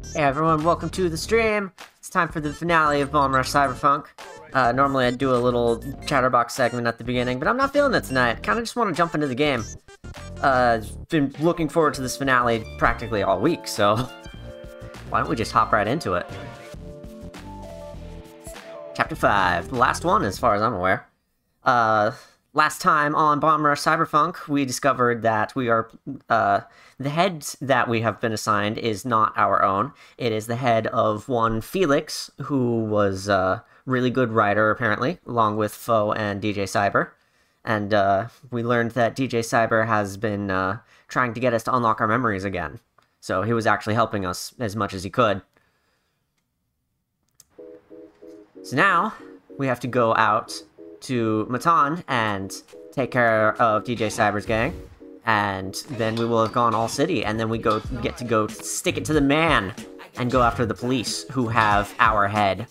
Hey everyone, welcome to the stream! It's time for the finale of Bomb Rush Cyberfunk. Normally I'd do a little chatterbox segment at the beginning, but I'm not feeling it tonight. Kinda just want to jump into the game. Been looking forward to this finale practically all week, so why don't we just hop right into it? Chapter 5, the last one as far as I'm aware. Last time on Bomb Rush Cyberfunk, we discovered that we are, the head that we have been assigned is not our own. It is the head of one Felix, who was a really good writer, apparently, along with Foe and DJ Cyber. And, we learned that DJ Cyber has been, trying to get us to unlock our memories again. So he was actually helping us as much as he could. So now, we have to go out to Matan and take care of DJ Cyber's gang, and then we will have gone all city, and then we get to go stick it to the man and go after the police who have our head.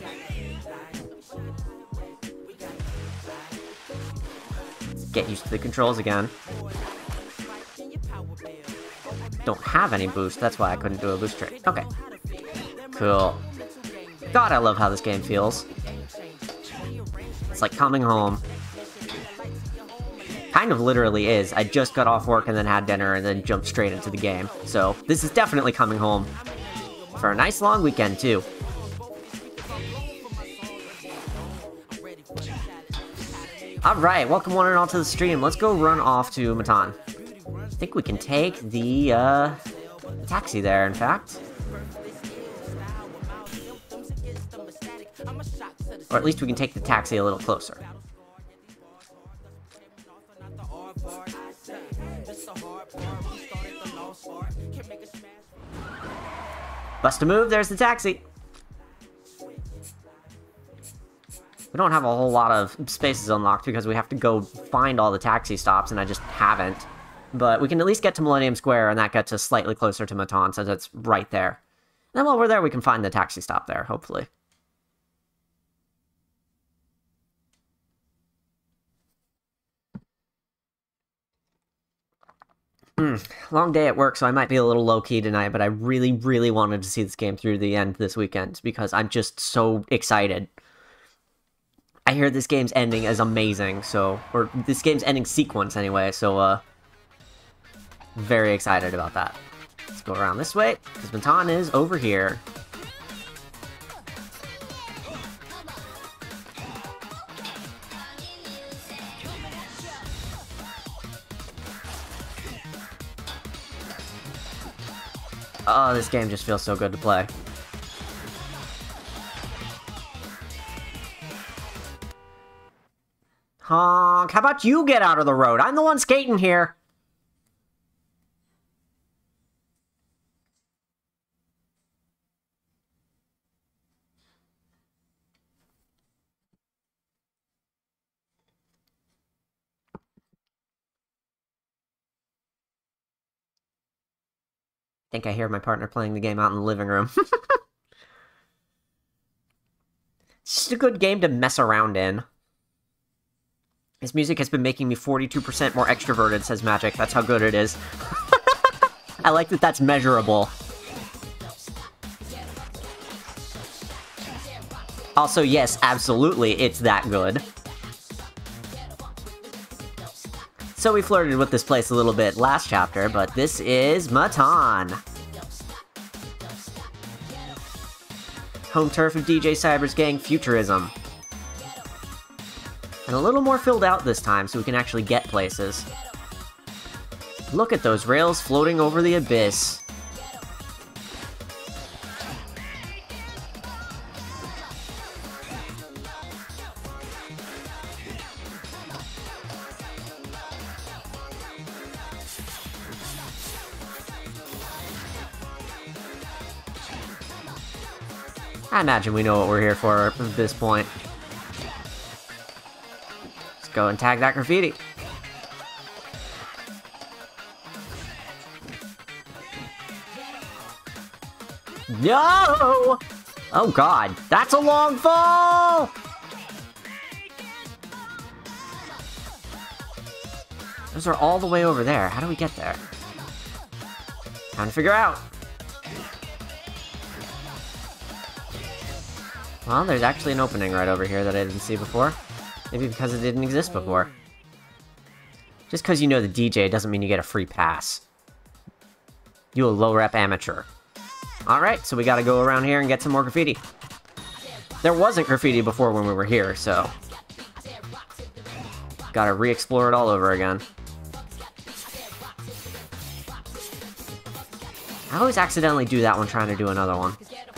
Get used to the controls again. Don't have any boost, that's why I couldn't do a boost trick. Okay. Cool. God, I love how this game feels. It's like coming home. Kind of literally is. I just got off work and then had dinner and then jumped straight into the game. So, this is definitely coming home. For a nice long weekend, too. Alright, welcome one and all to the stream. Let's go run off to Matan. I think we can take the, taxi there, in fact. Or at least we can take the taxi a little closer. Bust a move, there's the taxi! We don't have a whole lot of spaces unlocked because we have to go find all the taxi stops, and I just haven't. But we can at least get to Millennium Square, and that gets us slightly closer to Matan, since it's right there. And then while we're there, we can find the taxi stop there, hopefully. Long day at work, so I might be a little low-key tonight, but I really, really wanted to see this game through the end this weekend, because I'm just so excited. I hear this game's ending is amazing, so... or this game's ending sequence, anyway, so, very excited about that. Let's go around this way, because Matan is over here. Oh, this game just feels so good to play. Honk! How about you get out of the road? I'm the one skating here! I think I hear my partner playing the game out in the living room. It's just a good game to mess around in. This music has been making me 42% more extroverted, says Magic. That's how good it is. I like that that's measurable. Also, yes, absolutely, it's that good. So we flirted with this place a little bit last chapter, but this is Matan. Home turf of DJ Cyber's gang Futurism. And a little more filled out this time so we can actually get places. Look at those rails floating over the abyss. I imagine we know what we're here for at this point. Let's go and tag that graffiti. No! Oh god, that's a long fall! Those are all the way over there. How do we get there? Time to figure out. Well, there's actually an opening right over here that I didn't see before. Maybe because it didn't exist before. Just because you know the DJ doesn't mean you get a free pass. You a low-rep amateur. Alright, so we gotta go around here and get some more graffiti. There wasn't graffiti before when we were here, so... gotta re-explore it all over again. I always accidentally do that one trying to do another one.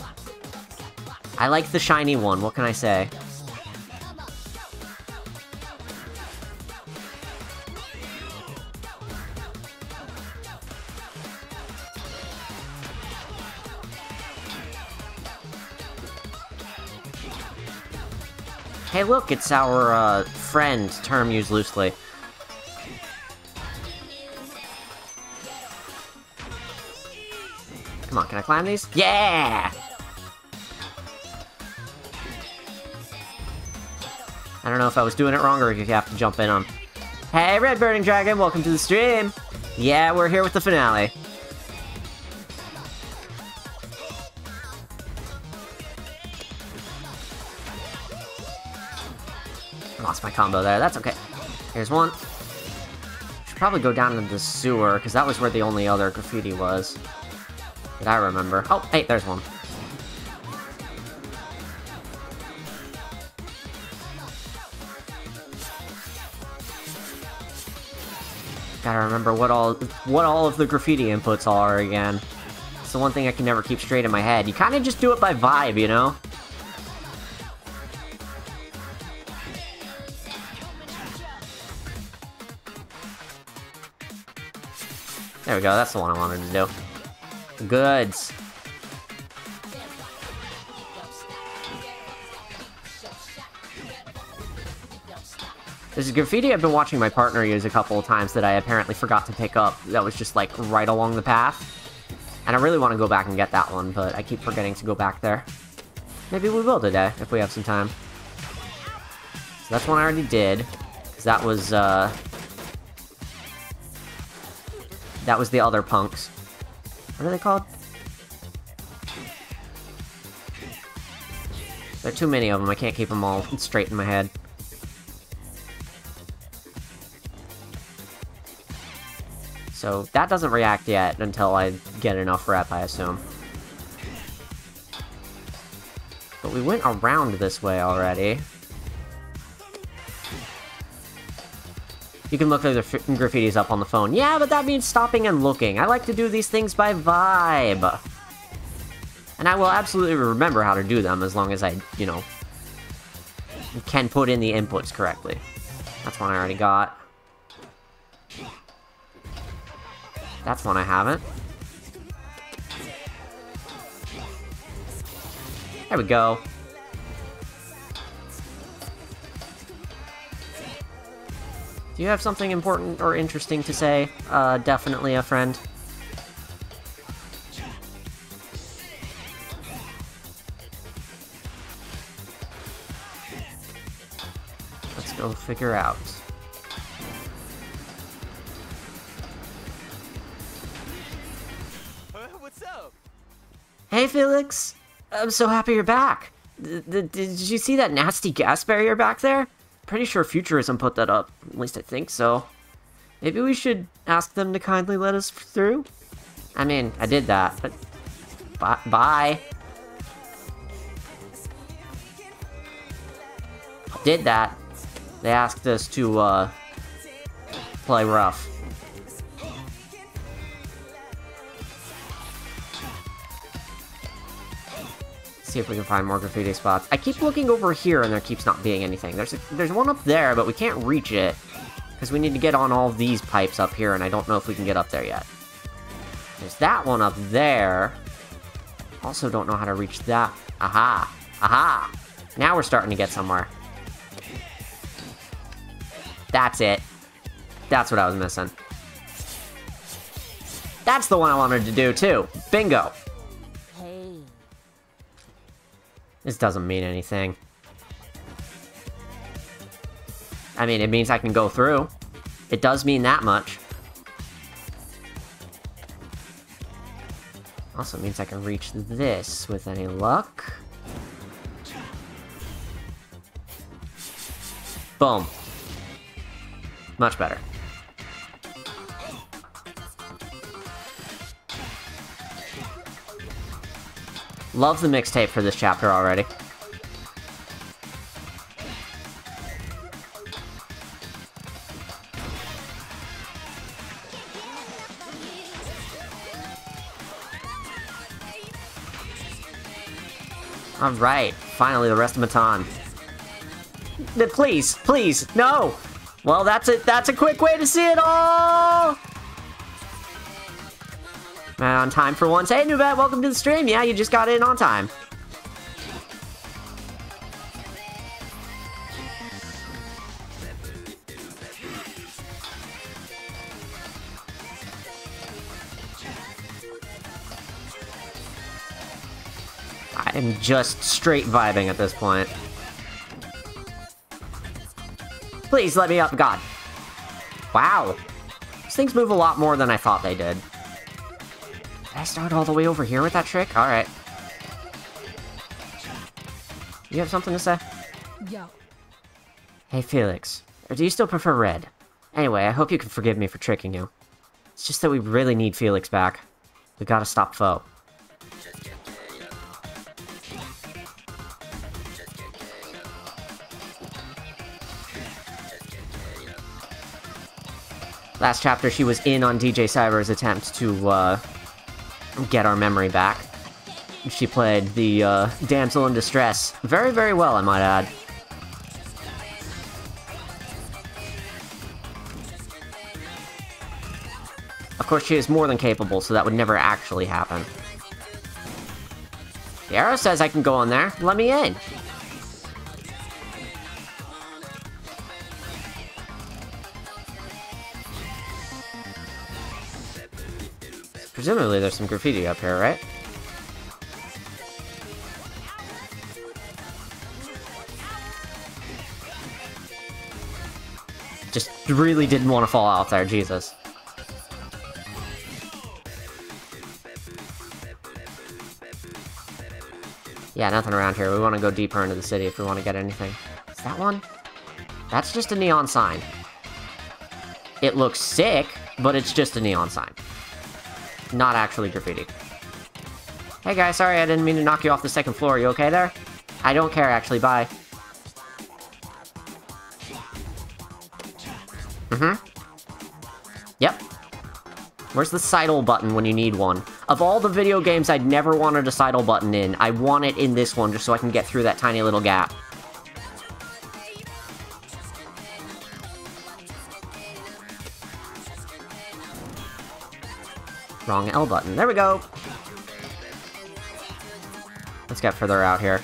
I like the shiny one, what can I say? Hey look, it's our, friend, term used loosely. Come on, can I climb these? Yeah! I don't know if I was doing it wrong or if you have to jump in on. Hey, Red Burning Dragon, welcome to the stream! Yeah, we're here with the finale. I lost my combo there, that's okay. Here's one. Should probably go down into the sewer, because that was where the only other graffiti was. That I remember. Oh, hey, there's one. Gotta remember what all of the graffiti inputs are again. It's the one thing I can never keep straight in my head. You kinda just do it by vibe, you know? There we go, that's the one I wanted to do. Goods. There's a graffiti I've been watching my partner use a couple of times that I apparently forgot to pick up that was just, like, right along the path. And I really want to go back and get that one, but I keep forgetting to go back there. Maybe we will today, if we have some time. So that's one I already did, because that was the other punks. What are they called? There are too many of them, I can't keep them all straight in my head. So that doesn't react yet until I get enough rep, I assume. But we went around this way already. You can look through the graffitis up on the phone. Yeah, but that means stopping and looking. I like to do these things by vibe. And I will absolutely remember how to do them as long as I, you know, can put in the inputs correctly. That's one I already got. That's one I haven't. There we go. Do you have something important or interesting to say? Definitely a friend. Let's go figure out. What's up? Hey, Felix! I'm so happy you're back! Did you see that nasty gas barrier back there? Pretty sure Futurism put that up. At least I think so. Maybe we should ask them to kindly let us through? I mean, I did that, but... Bye! Did that. They asked us to, play rough. See if we can find more graffiti spots. I keep looking over here and there keeps not being anything. There's one up there, but we can't reach it because we need to get on all of these pipes up here, and I don't know if we can get up there yet. There's that one up there. Also don't know how to reach that. Aha! Aha! Now we're starting to get somewhere. That's it. That's what I was missing. That's the one I wanted to do too. Bingo! This doesn't mean anything. I mean, it means I can go through. It does mean that much. Also means I can reach this with any luck. Boom. Much better. Love the mixtape for this chapter already. Alright, finally the rest of Matan. Please, please, no! Well, that's a quick way to see it all! Man, on time for once. Hey, Nubat, welcome to the stream. Yeah, you just got in on time. I am just straight vibing at this point. Please let me up, God. Wow. These things move a lot more than I thought they did. Did I start all the way over here with that trick? Alright. You have something to say? Yo. Hey, Felix. Or do you still prefer red? Anyway, I hope you can forgive me for tricking you. It's just that we really need Felix back. We gotta stop Foe. Last chapter, she was in on DJ Cyber's attempt to, get our memory back. She played the, damsel in distress very, very well, I might add. Of course, she is more than capable, so that would never actually happen. The arrow says I can go in there. Let me in. Presumably there's some graffiti up here, right? Just really didn't want to fall out there, Jesus. Yeah, nothing around here. We want to go deeper into the city if we want to get anything. Is that one? That's just a neon sign. It looks sick, but it's just a neon sign. Not actually graffiti. Hey guys, sorry I didn't mean to knock you off the second floor. You okay there? I don't care, actually. Bye. Yep. Where's the sidle button when you need one? Of all the video games I'd never wanted a sidle button in, I want it in this one just so I can get through that tiny little gap. Wrong L button. There we go! Let's get further out here.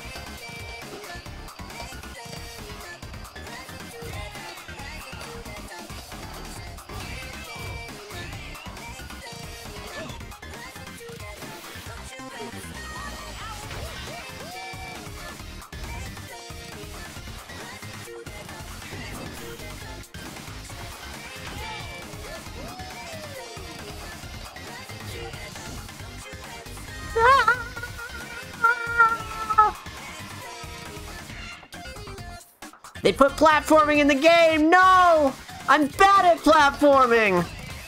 They put platforming in the game! No! I'm bad at platforming!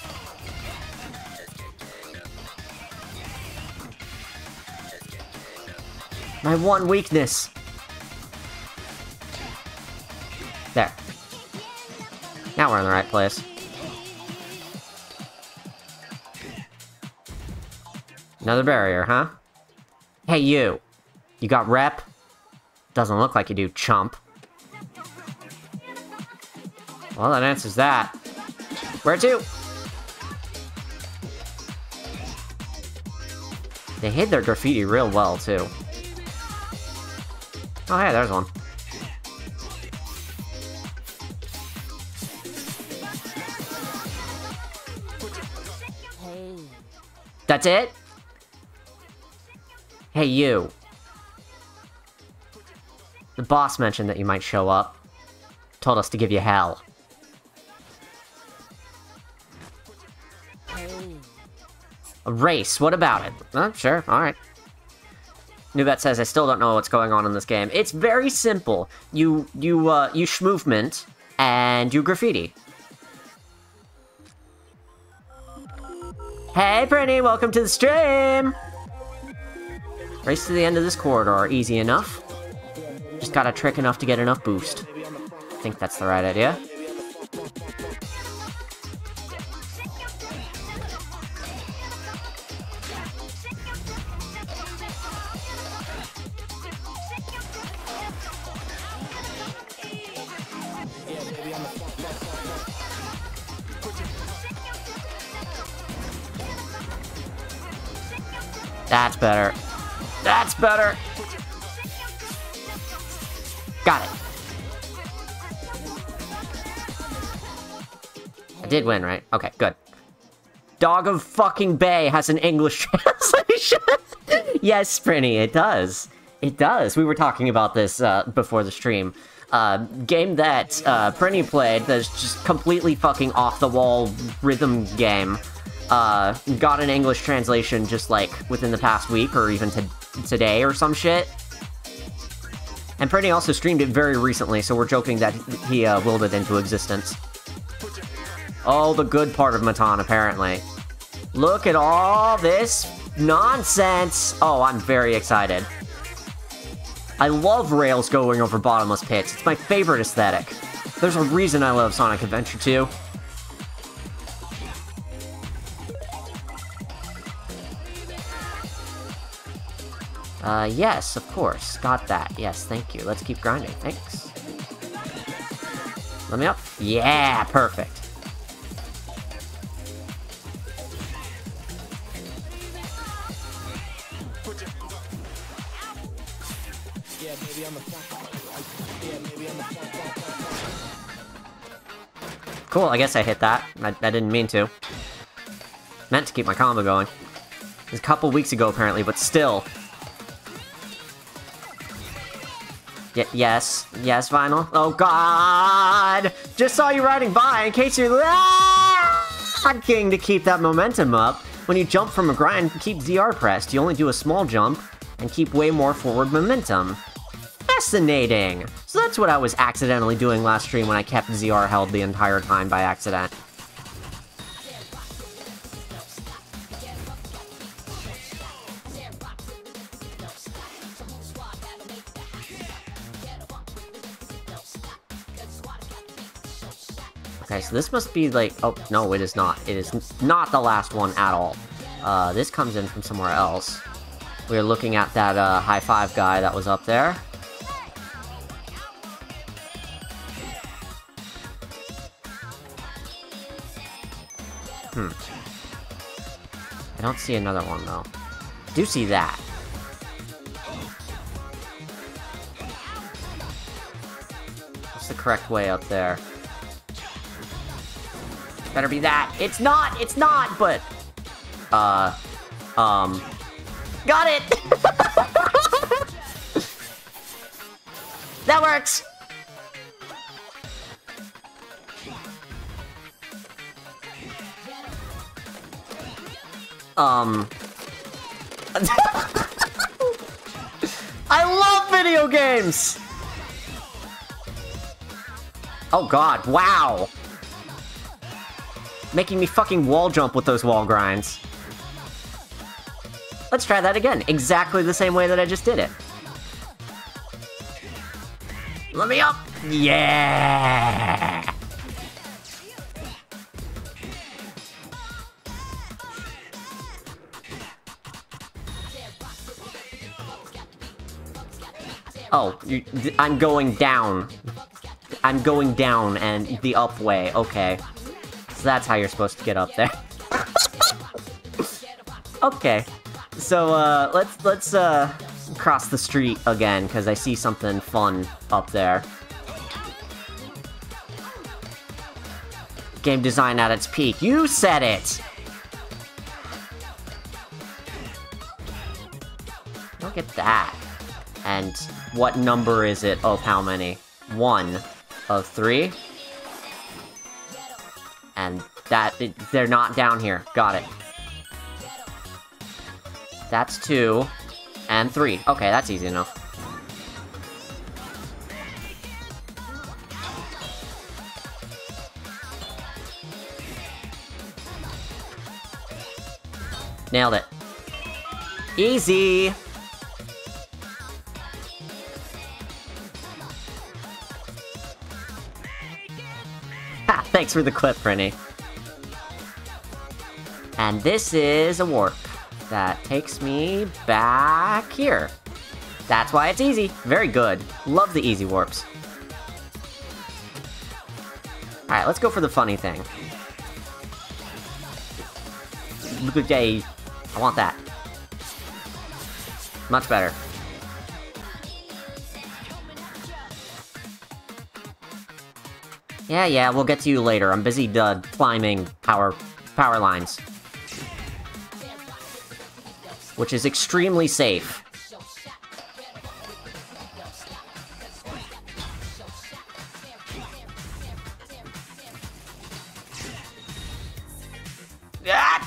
My one weakness. There. Now we're in the right place. Another barrier, huh? Hey, you. You got rep? Doesn't look like you do, chump. Well, that answers that. Where to? They hid their graffiti real well, too. Oh, hey, there's one. Hey. That's it? Hey, you. The boss mentioned that you might show up. Told us to give you hell. A race, what about it? Oh, sure, alright. Nubat says, I still don't know what's going on in this game. It's very simple. You schmovement, and do graffiti. Hey, Brittany, welcome to the stream! Race to the end of this corridor, easy enough. Just gotta trick enough to get enough boost. I think that's the right idea. That's better. That's better! Got it. I did win, right? Okay, good. Dog of fucking Bay has an English translation! Yes, Sprinny, it does. It does. We were talking about this before the stream. Game that Prinny played that's just completely fucking off-the-wall rhythm game. Got an English translation just, like, within the past week, or even today or some shit. And Prinny also streamed it very recently, so we're joking that he willed it into existence. Oh, the good part of Matan, apparently. Look at all this nonsense! Oh, I'm very excited. I love rails going over bottomless pits. It's my favorite aesthetic. There's a reason I love Sonic Adventure 2. Yes, of course. Got that. Yes, thank you. Let's keep grinding. Thanks. Let me up. Yeah, perfect. Cool, I guess I hit that. I didn't mean to. Meant to keep my combo going. It was a couple weeks ago, apparently, but still. Yes, Vinyl. Oh god! Just saw you riding by in case you're lagging to keep that momentum up. When you jump from a grind, keep ZR pressed. You only do a small jump and keep way more forward momentum. Fascinating! So that's what I was accidentally doing last stream when I kept ZR held the entire time by accident. Okay, so this must be like... Oh, no, it is not. It is not the last one at all. This comes in from somewhere else. We were looking at that high five guy that was up there. I don't see another one, though. I do see that. What's the correct way up there? Better be that. It's not, but... Got it! That works! I love video games! Oh god, wow! Making me fucking wall jump with those wall grinds. Let's try that again, exactly the same way that I just did it. Let me up! Yeah! Oh, I'm going down. I'm going down and the up way, okay. So that's how you're supposed to get up there. Okay. So, let's cross the street again, because I see something fun up there. Game design at its peak. You said it! Look at that. And what number is it of how many? 1 of 3? And they're not down here. Got it. That's 2. And 3. Okay, that's easy enough. Nailed it. Easy! Ha! Thanks for the clip, Prinny. And this is a warp that takes me back here. That's why it's easy. Very good. Love the easy warps. Alright, let's go for the funny thing. Yay. I want that. Much better. Yeah, we'll get to you later. I'm busy climbing power lines. Which is extremely safe. Ah!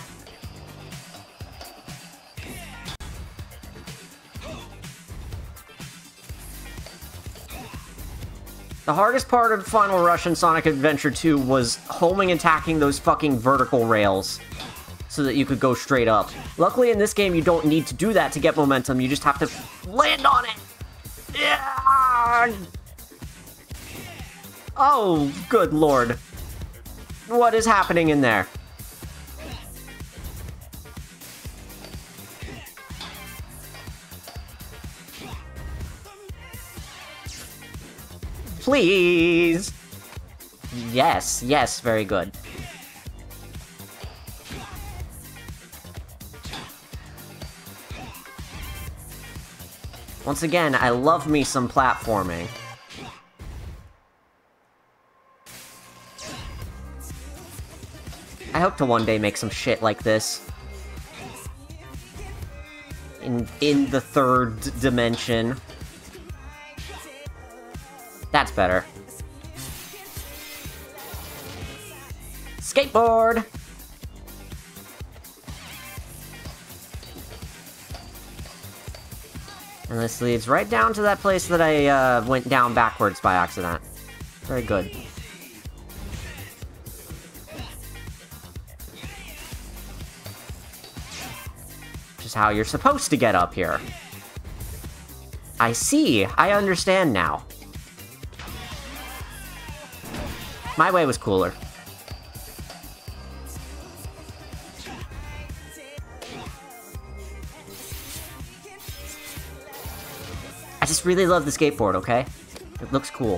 The hardest part of Final Rush and Sonic Adventure 2 was homing and attacking those fucking vertical rails so that you could go straight up. Luckily in this game you don't need to do that to get momentum, you just have to land on it! Yeah! Oh, good lord. What is happening in there? Please! Yes, very good. Once again, I love me some platforming. I hope to one day make some shit like this. In the third dimension. That's better. Skateboard! And this leads right down to that place that I went down backwards by accident. Very good. Which is how you're supposed to get up here. I see. I understand now. My way was cooler. I just really love the skateboard, okay? It looks cool.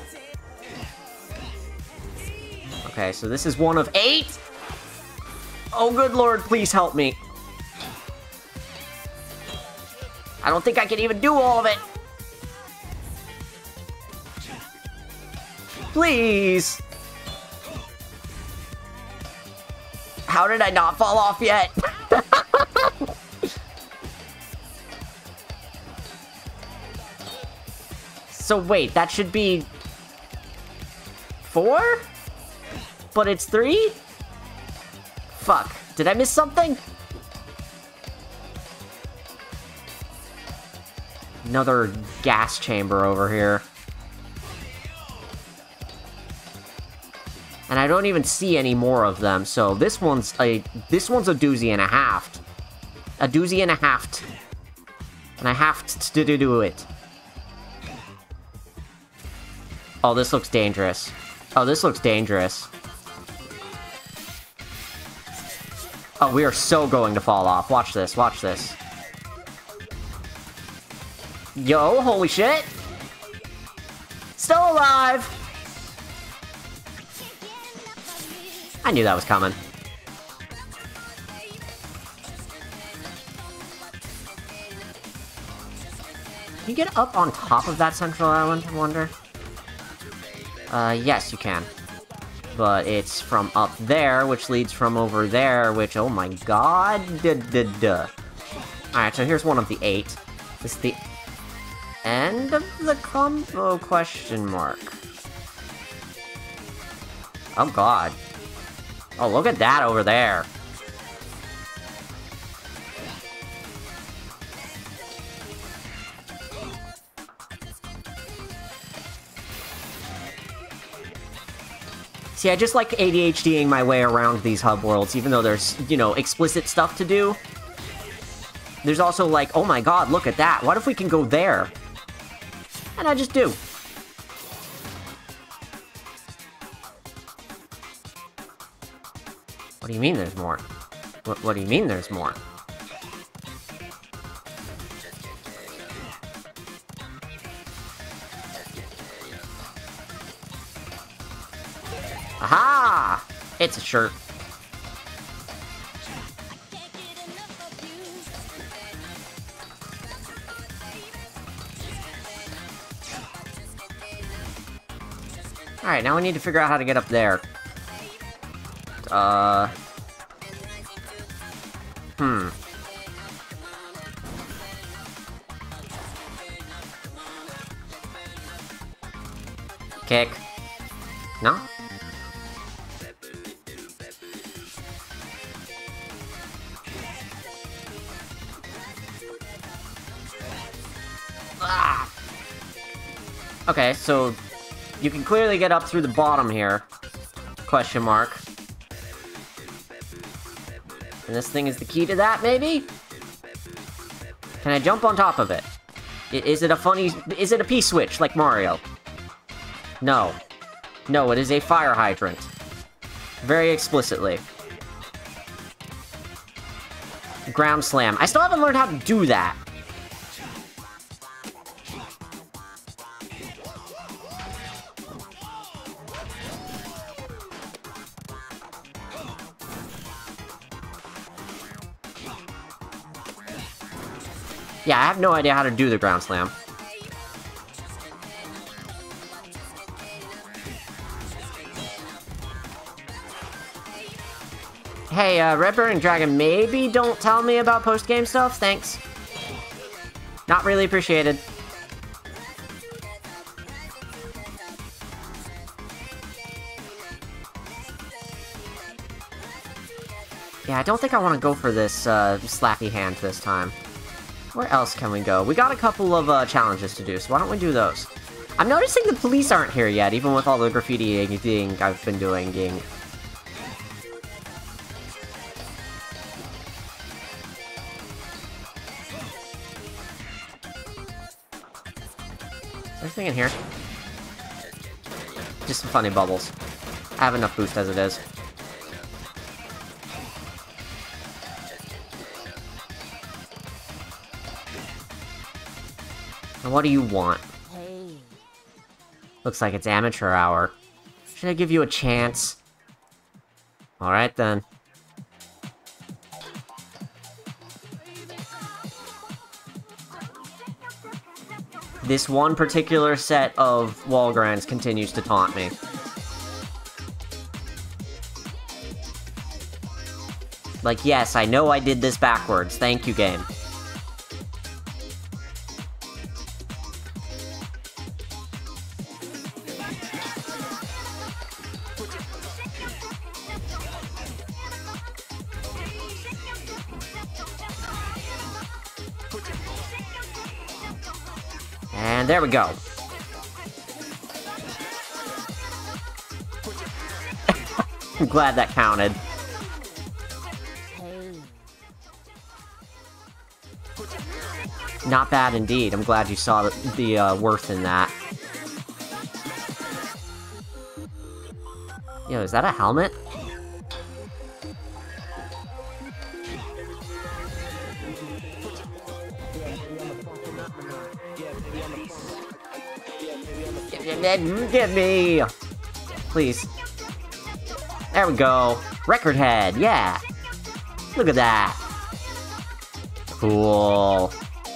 Okay, so this is one of 8! Oh, good lord, please help me. I don't think I can even do all of it. Please! How did I not fall off yet? So wait, that should be 4? But it's 3? Fuck, did I miss something? Another gas chamber over here. And I don't even see any more of them, so this one's a doozy and a half. A doozy and a half. And I have to do it. Oh, this looks dangerous. Oh, this looks dangerous. Oh, we are so going to fall off. Watch this, watch this. Yo, holy shit! Still alive! I knew that was coming. Can you get up on top of that central island, I wonder? Yes, you can. But it's from up there, which leads from over there, which, oh my god, Alright, so here's one of the 8. This is the end of the combo, question mark. Oh god. Oh, look at that over there. See, I just like ADHDing my way around these hub worlds, even though there's, you know, explicit stuff to do. there's also like, oh my god, look at that. What if we can go there? And I just do. What do you mean there's more? What do you mean there's more? Aha! It's a shirt. Alright, now we need to figure out how to get up there. Kick. No? Ah! Okay, so you can clearly get up through the bottom here. Question mark. And this thing is the key to that, maybe? Can I jump on top of it? Is it a P-switch, like Mario? No. No, it is a fire hydrant. Very explicitly. Ground slam. I still haven't learned how to do that. Yeah, I have no idea how to do the ground slam. Hey, Red Burning Dragon, maybe don't tell me about post-game stuff, thanks. Not really appreciated. Yeah, I don't think I want to go for this, slappy hand this time. Where else can we go? We got a couple of, challenges to do, so why don't we do those? I'm noticing the police aren't here yet, even with all the graffitiing I've been doing. Anything in here? Just some funny bubbles. I have enough boost as it is. And what do you want? Hey. Looks like it's amateur hour. Should I give you a chance? Alright then. This one particular set of wall grinds continues to taunt me. Like, yes, I know I did this backwards. Thank you, game. And there we go. I'm glad that counted. Hey. Not bad indeed. I'm glad you saw the worth in that. Yo, is that a helmet? Get me! Please. There we go. Record head, yeah! Look at that! Cool.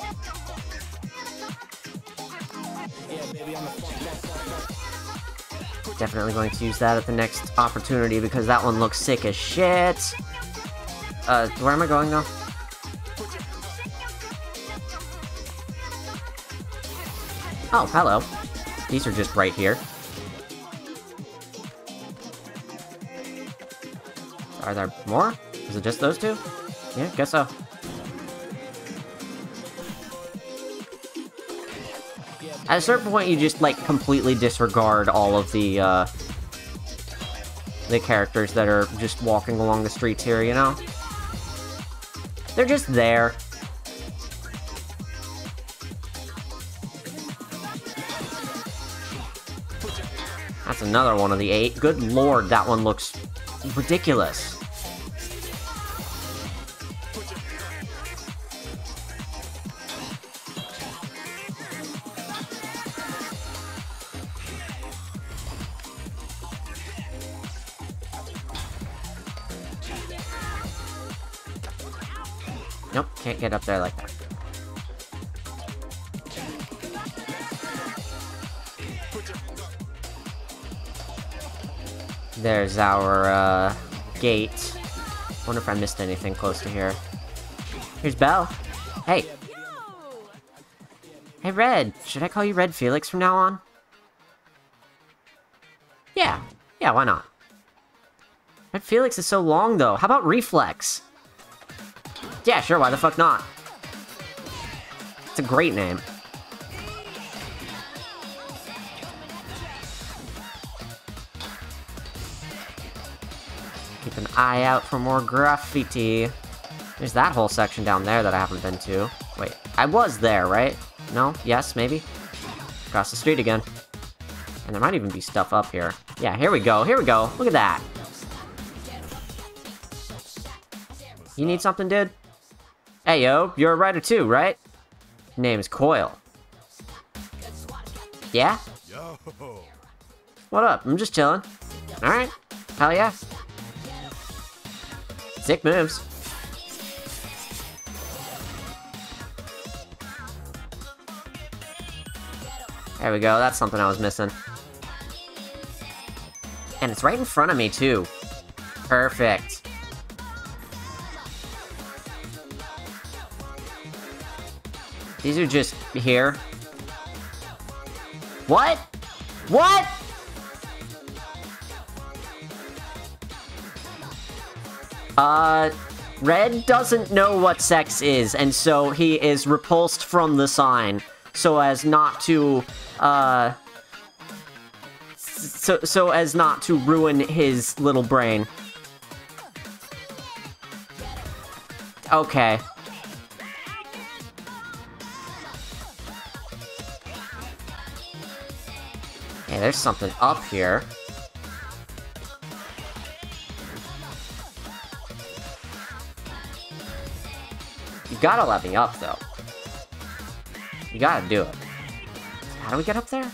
Definitely going to use that at the next opportunity because that one looks sick as shit. Where am I going though? Oh, hello. These are just right here. Are there more? Is it just those two? Yeah, guess so. At a certain point, you just, like, completely disregard all of the characters that are just walking along the streets here, you know? They're just there. That's another one of the 8. Good lord, that one looks ridiculous. Nope, can't get up there like that. There's our, gate. Wonder if I missed anything close to here. Here's Belle. Hey. Hey, Red. Should I call you Red Felix from now on? Yeah. Yeah, why not? Red Felix is so long, though. How about Reflex? Yeah, sure, why the fuck not? It's a great name. Keep an eye out for more graffiti. There's that whole section down there that I haven't been to. Wait, I was there, right? No? Yes? Maybe? Across the street again. And there might even be stuff up here. Yeah, here we go, here we go. Look at that. You need something, dude? Hey, yo, you're a writer too, right? Name is Coil. Yeah? Yo. What up? I'm just chilling. Alright. Hell yeah. Sick moves. There we go, that's something I was missing. And it's right in front of me, too. Perfect. These are just here. What? What? Red doesn't know what sex is, and so he is repulsed from the sign, so as not to, so as not to ruin his little brain. Okay. Hey, there's something up here. You gotta let me up, though. You gotta do it. How do we get up there?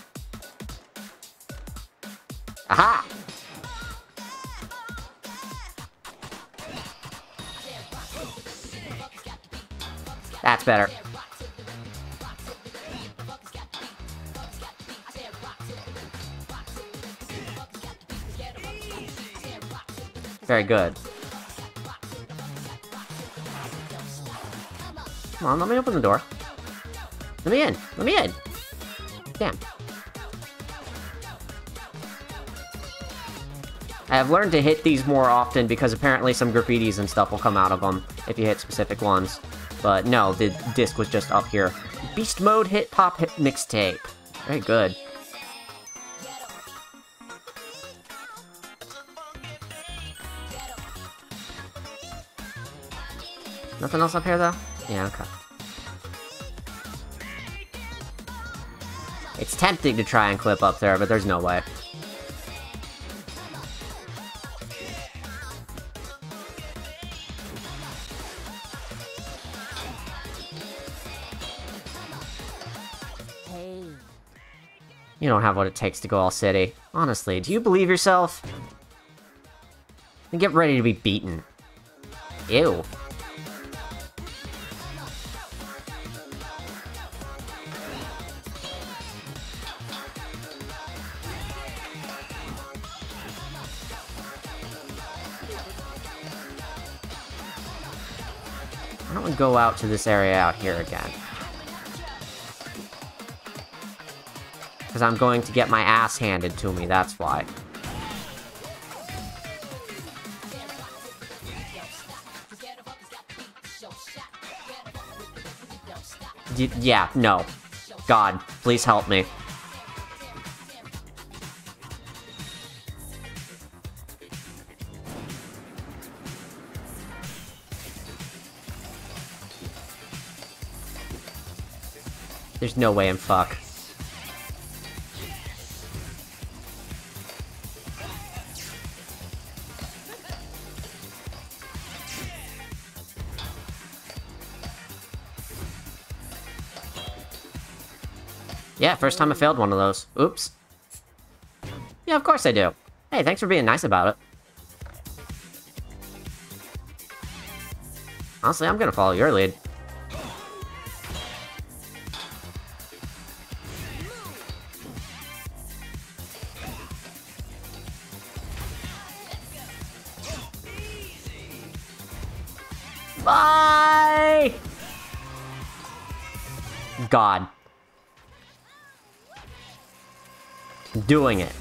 Aha! That's better. Very good. Come on, let me open the door. Let me in! Let me in! Damn. I have learned to hit these more often because apparently some graffitis and stuff will come out of them if you hit specific ones. But no, the disc was just up here. Beast Mode Hip Hop Mixtape. Very good. Nothing else up here, though? Yeah, okay. It's tempting to try and clip up there, but there's no way. Hey. You don't have what it takes to go all city. Honestly, do you believe yourself? Then get ready to be beaten. Ew. Why don't we go out to this area out here again? Because I'm going to get my ass handed to me, that's why. Yeah, no. God, please help me. There's no way I'm fuck. Yeah, first time I failed one of those. Oops. Yeah, of course I do. Hey, thanks for being nice about it. Honestly, I'm gonna follow your lead. Bye! God. I'm doing it.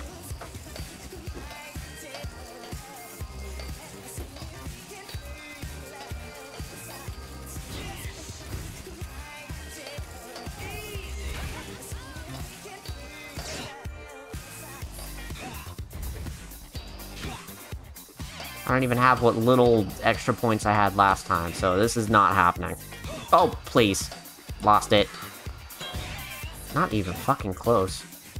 I don't even have what little extra points I had last time, so this is not happening. Oh, please. Lost it. Not even fucking close.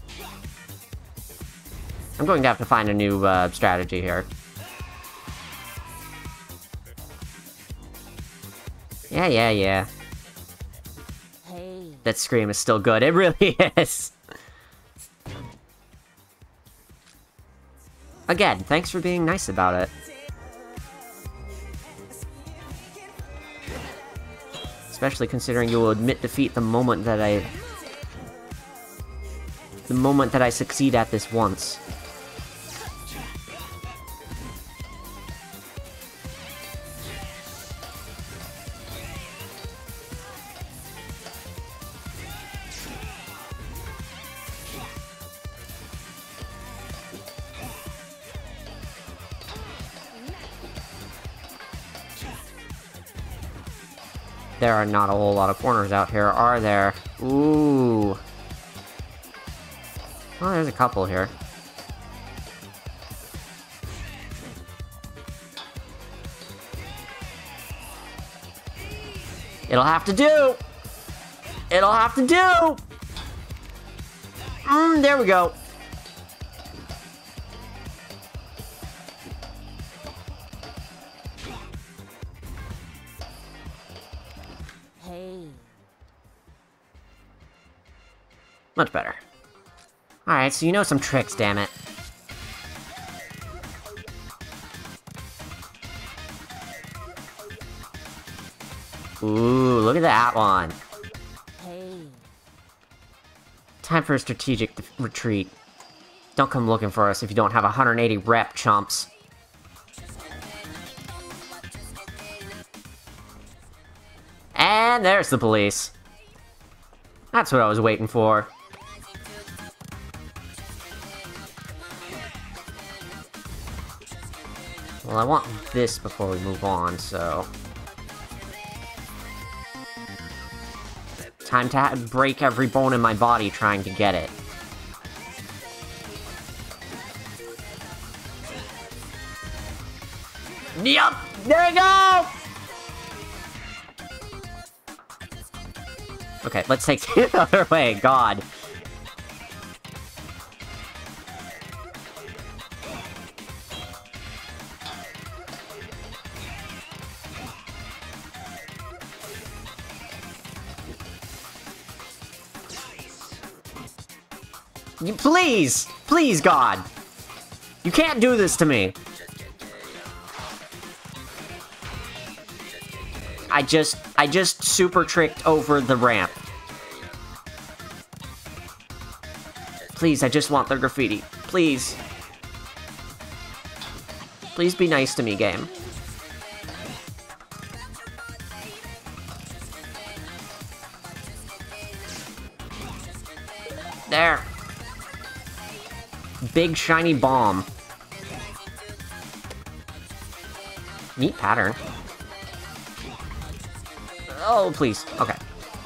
I'm going to have to find a new strategy here. Yeah. Hey. That scream is still good. It really is. Again, thanks for being nice about it. Especially considering you will admit defeat the moment that I succeed at this once. There are not a whole lot of corners out here, are there? Ooh. Well, there's a couple here. It'll have to do! It'll have to do! There we go. Hey. Much better. Alright, so you know some tricks, damn it. Ooh, look at that one. Hey. Time for a strategic retreat. Don't come looking for us if you don't have 180 rep, chumps. And there's the police. That's what I was waiting for. Well, I want this before we move on, so... Time to break every bone in my body trying to get it. Yup! There we go! Okay, let's take the other way, God. Please! Please, God! You can't do this to me! I just super tricked over the ramp. Please, I just want the graffiti. Please. Please be nice to me, game. There. Big shiny bomb. Neat pattern. Oh, please. Okay.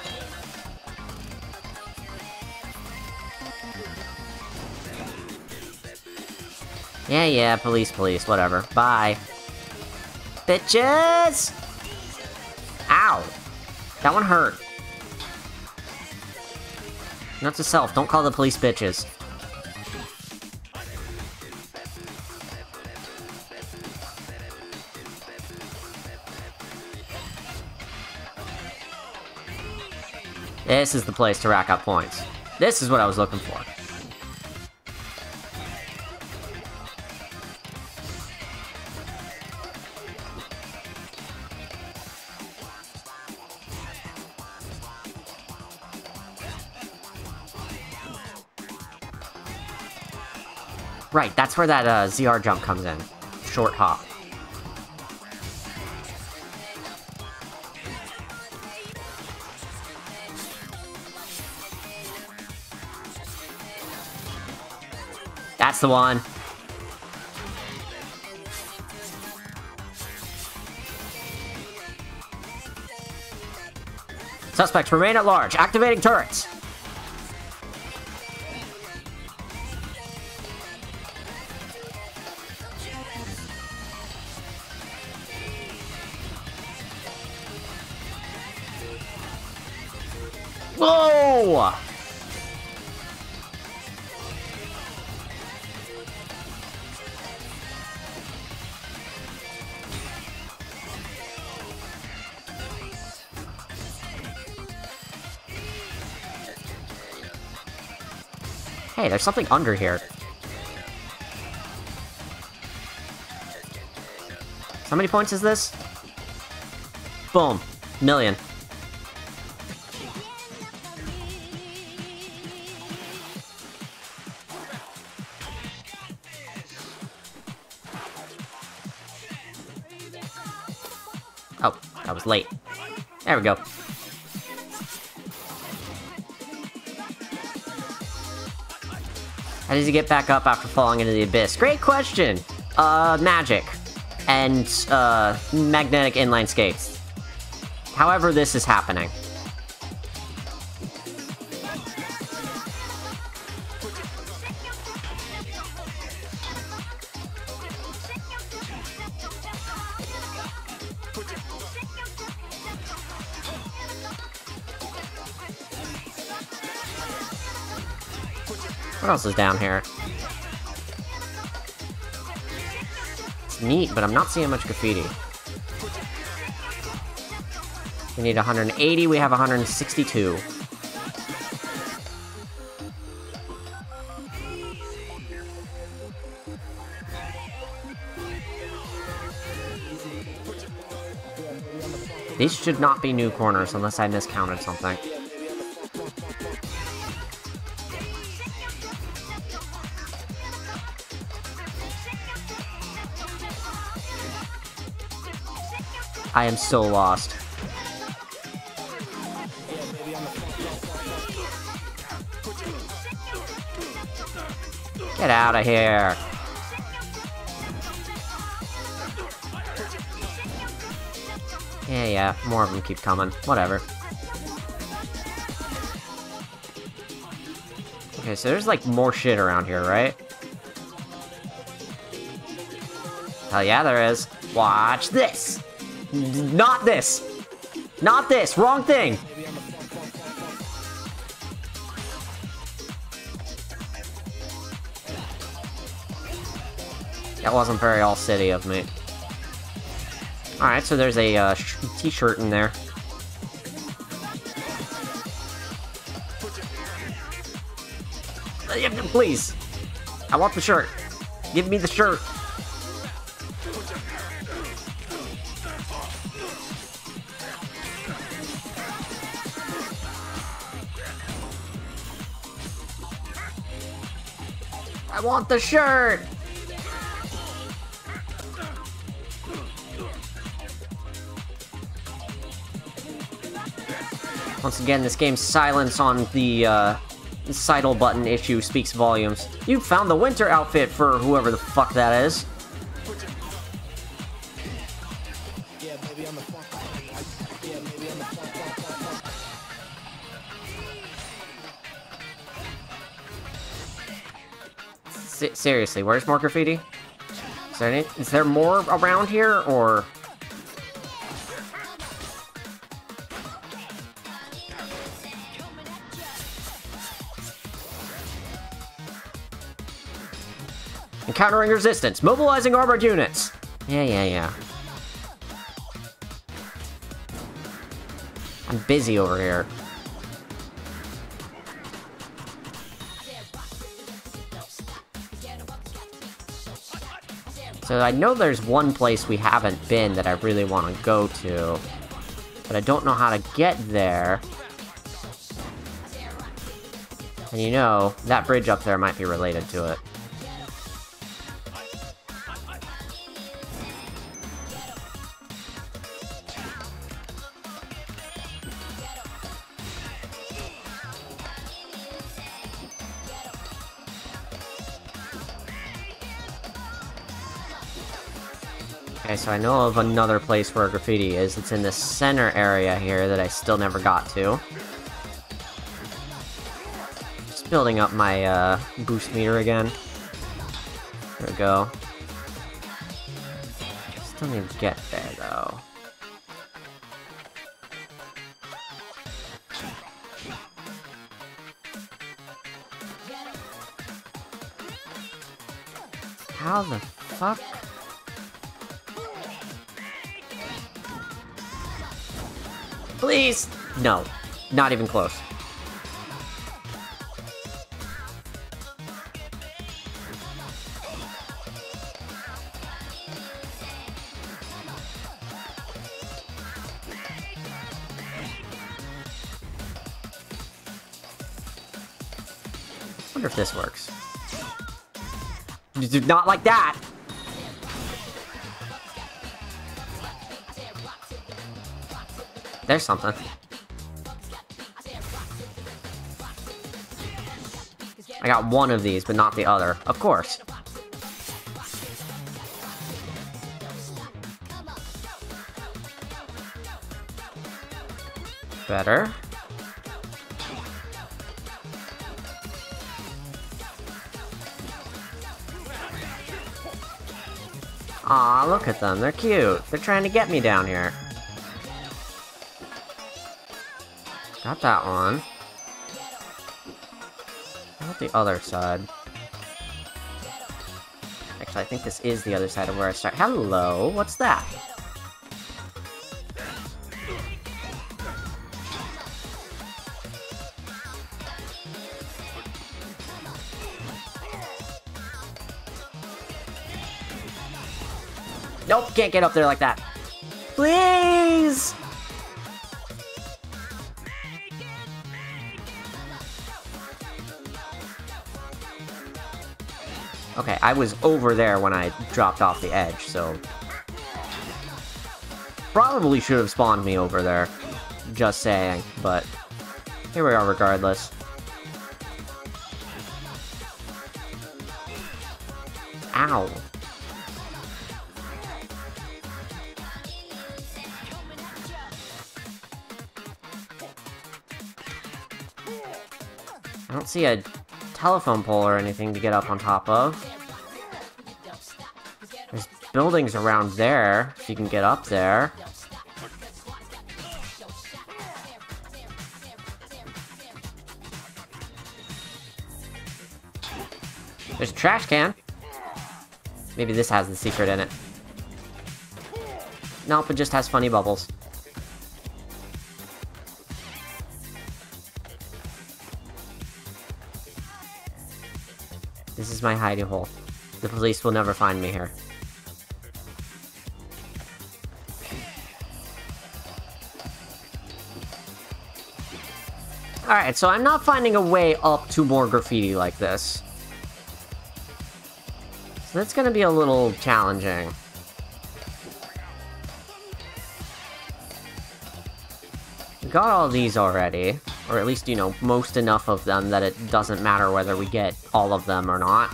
Yeah, police, whatever. Bye. Bitches! Ow! That one hurt. Note to self, don't call the police bitches. This is the place to rack up points. This is what I was looking for. Right, that's where that ZR jump comes in. Short hop. That's the one. Suspects remain at large. Activating turrets. Whoa! Hey, there's something under here. How many points is this? Boom. Million. Oh, that was late. There we go. How does he get back up after falling into the abyss? Great question! Magic. And, magnetic inline skates. However this is happening. What else is down here? It's neat, but I'm not seeing much graffiti. We need 180, we have 162. These should not be new corners unless I miscounted something. I am so lost. Get out of here. Yeah, more of them keep coming. Whatever. Okay, so there's like more shit around here, right? Hell yeah, there is. Watch this! Not this! Not this! Wrong thing! That wasn't very all-city of me. Alright, so there's a t-shirt in there. Please! I want the shirt! Give me the shirt! I want the shirt! Once again, this game's silence on the, sidle button issue speaks volumes. You found the winter outfit for whoever the fuck that is. Seriously, where's more graffiti? Is there more around here, or...? Encountering resistance, mobilizing armored units! Yeah. I'm busy over here. So I know there's one place we haven't been that I really want to go to, but I don't know how to get there. And you know, that bridge up there might be related to it. Okay, so I know of another place where graffiti is. It's in the center area here that I still never got to. Just building up my, boost meter again. There we go. Still need to get there, though. How the fuck? Please! No. Not even close. I wonder if this works. Not like that! There's something. I got one of these, but not the other. Of course. Better. Aw, look at them. They're cute. They're trying to get me down here. Got that one. How about the other side? Actually, I think this is the other side of where I start. Hello, what's that? Nope, can't get up there like that. Please! Okay, I was over there when I dropped off the edge, so... Probably should have spawned me over there. Just saying, but... Here we are regardless. Ow. I don't see a telephone pole or anything to get up on top of. There's buildings around there, if you can get up there. There's a trash can. Maybe this has the secret in it. Nope, it just has funny bubbles. This is my hiding hole. The police will never find me here. Alright, so I'm not finding a way up to more graffiti like this. So that's gonna be a little challenging. We got all these already. Or at least, you know, most enough of them that it doesn't matter whether we get all of them or not.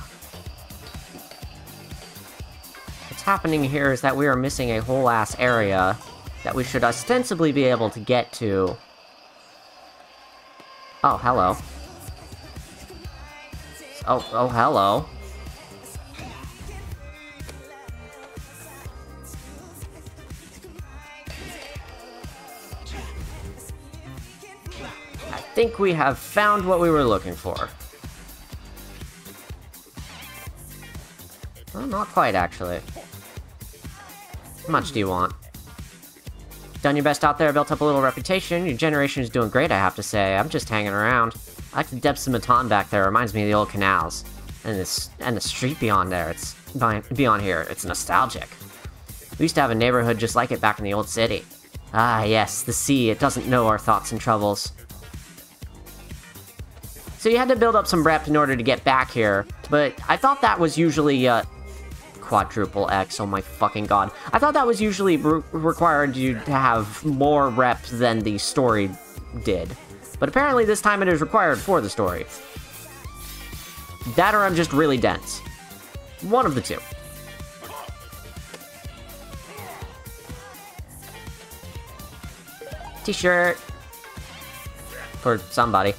What's happening here is that we are missing a whole ass area that we should ostensibly be able to get to. Oh, hello. Oh, hello. I think we have found what we were looking for. Well, not quite, actually. How much do you want? Done your best out there, built up a little reputation. Your generation is doing great, I have to say. I'm just hanging around. I like the depths of Matan back there. Reminds me of the old canals. And the street beyond there. It's be on here. It's nostalgic. We used to have a neighborhood just like it back in the old city. Ah, yes, the sea. It doesn't know our thoughts and troubles. So you had to build up some rep in order to get back here, but I thought that was usually, quadruple X, oh my fucking god. I thought that was usually required you to have more rep than the story did. But apparently this time it is required for the story. That or I'm just really dense. One of the two. T-shirt. For somebody.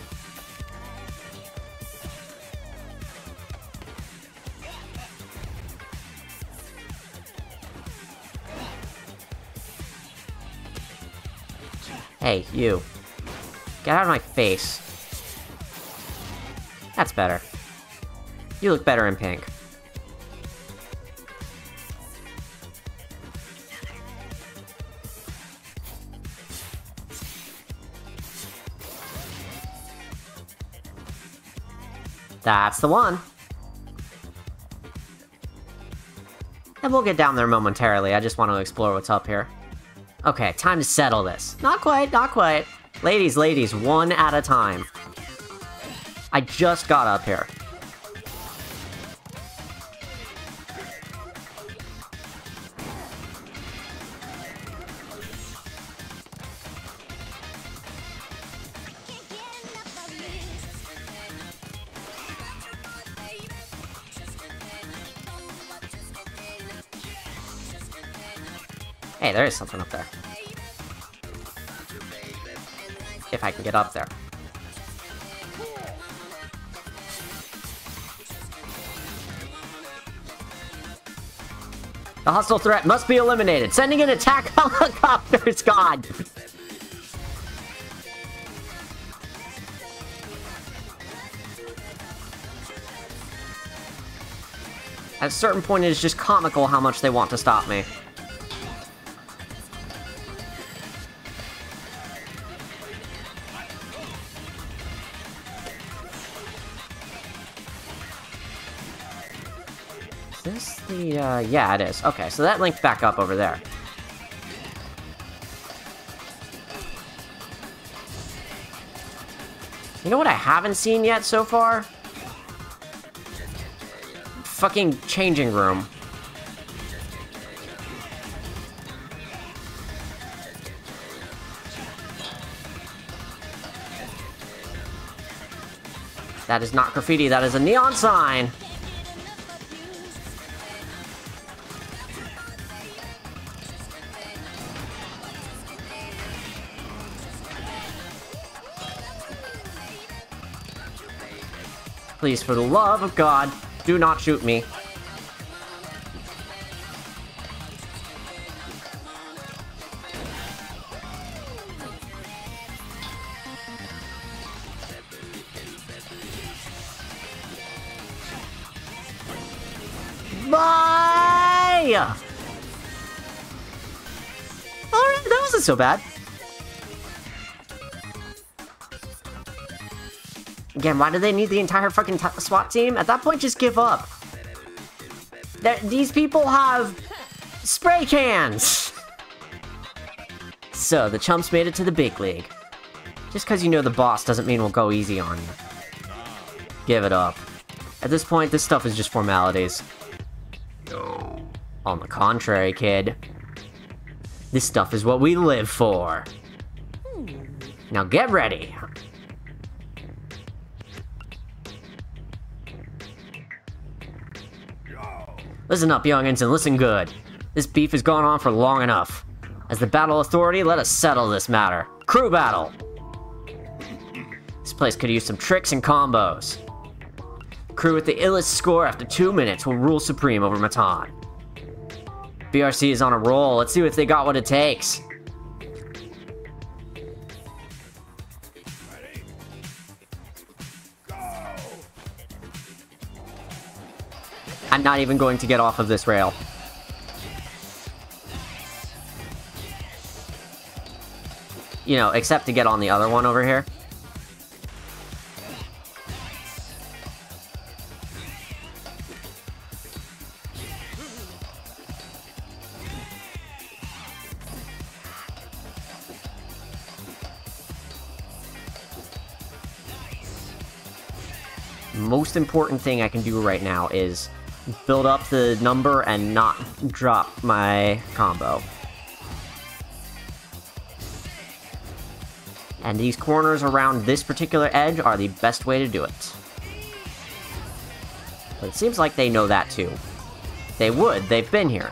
Hey, you. Get out of my face. That's better. You look better in pink. That's the one. And we'll get down there momentarily. I just want to explore what's up here. Okay, time to settle this. Not quite, not quite. Ladies, ladies, one at a time. I just got up here. Hey, there is something up there. If I can get up there. The hostile threat must be eliminated. Sending in attack helicopters, God! At a certain point, it is just comical how much they want to stop me. Is this the, yeah, it is. Okay, so that linked back up over there. You know what I haven't seen yet so far? Fucking changing room. That is not graffiti, that is a neon sign! Please, for the love of God, do not shoot me. Bye! Alright, that wasn't so bad. Again, why do they need the entire fucking SWAT team? At that point, just give up. These people have spray cans! So, the chumps made it to the big league. Just because you know the boss doesn't mean we'll go easy on you. Give it up. At this point, this stuff is just formalities. On the contrary, kid. This stuff is what we live for. Now get ready. Listen up, youngins, and listen good. This beef has gone on for long enough. As the battle authority, let us settle this matter. Crew battle! This place could use some tricks and combos. Crew with the illest score after 2 minutes will rule supreme over Matan. BRC is on a roll. Let's see if they got what it takes. I'm not even going to get off of this rail. You know, except to get on the other one over here. Most important thing I can do right now is build up the number and not drop my combo. And these corners around this particular edge are the best way to do it. But it seems like they know that too. They would, they've been here.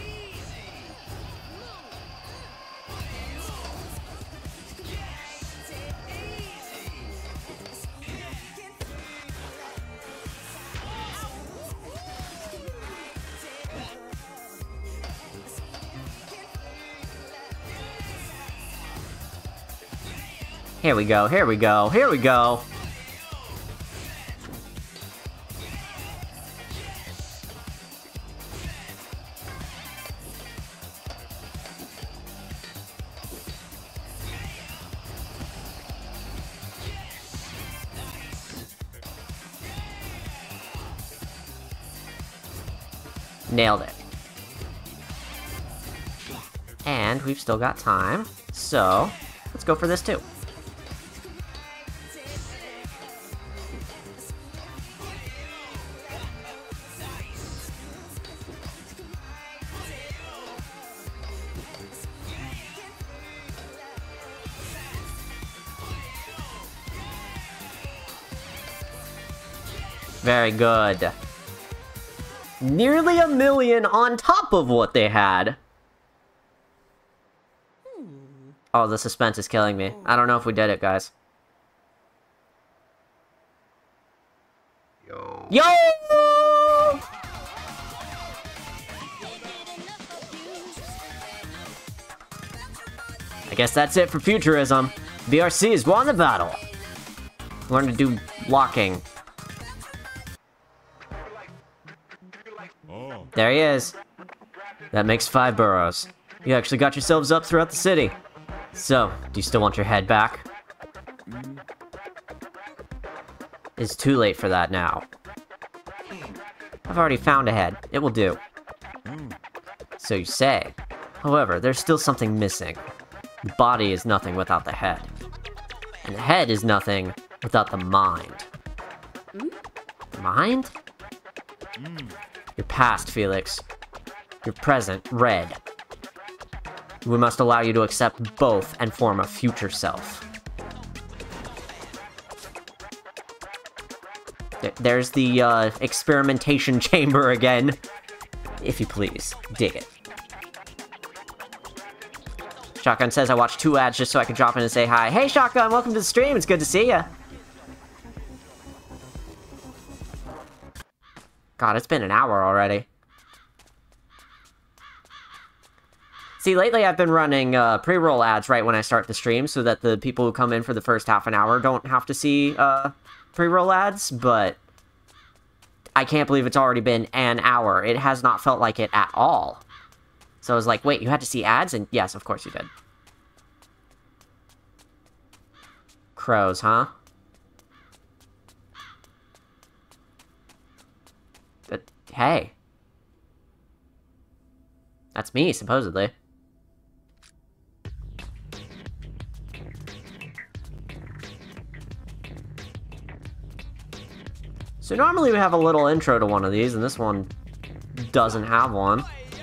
Here we go, here we go, here we go! Nailed it. And we've still got time, so let's go for this too. Very good. Nearly 1,000,000 on top of what they had. Oh, the suspense is killing me. I don't know if we did it, guys. Yo. Yo! I guess that's it for Futurism. BRC has won the battle. Learn to do locking. There he is. That makes 5 boroughs. You actually got yourselves up throughout the city. So, do you still want your head back? It's too late for that now. I've already found a head. It will do. So you say. However, there's still something missing. The body is nothing without the head. And the head is nothing without the mind. The mind? Your past, Felix. Your present, Red. We must allow you to accept both and form a future self. There's the experimentation chamber again. If you please, dig it. Shotgun says I watched 2 ads just so I could drop in and say hi. Hey Shotgun, welcome to the stream, it's good to see ya. God, it's been an hour already. See, lately I've been running pre-roll ads right when I start the stream so that the people who come in for the first half an hour don't have to see pre-roll ads, but I can't believe it's already been an hour. It has not felt like it at all. So I was like, wait, you had to see ads? And yes, of course you did. Crows, huh? But, hey. That's me, supposedly. So normally we have a little intro to one of these, and this one doesn't have one.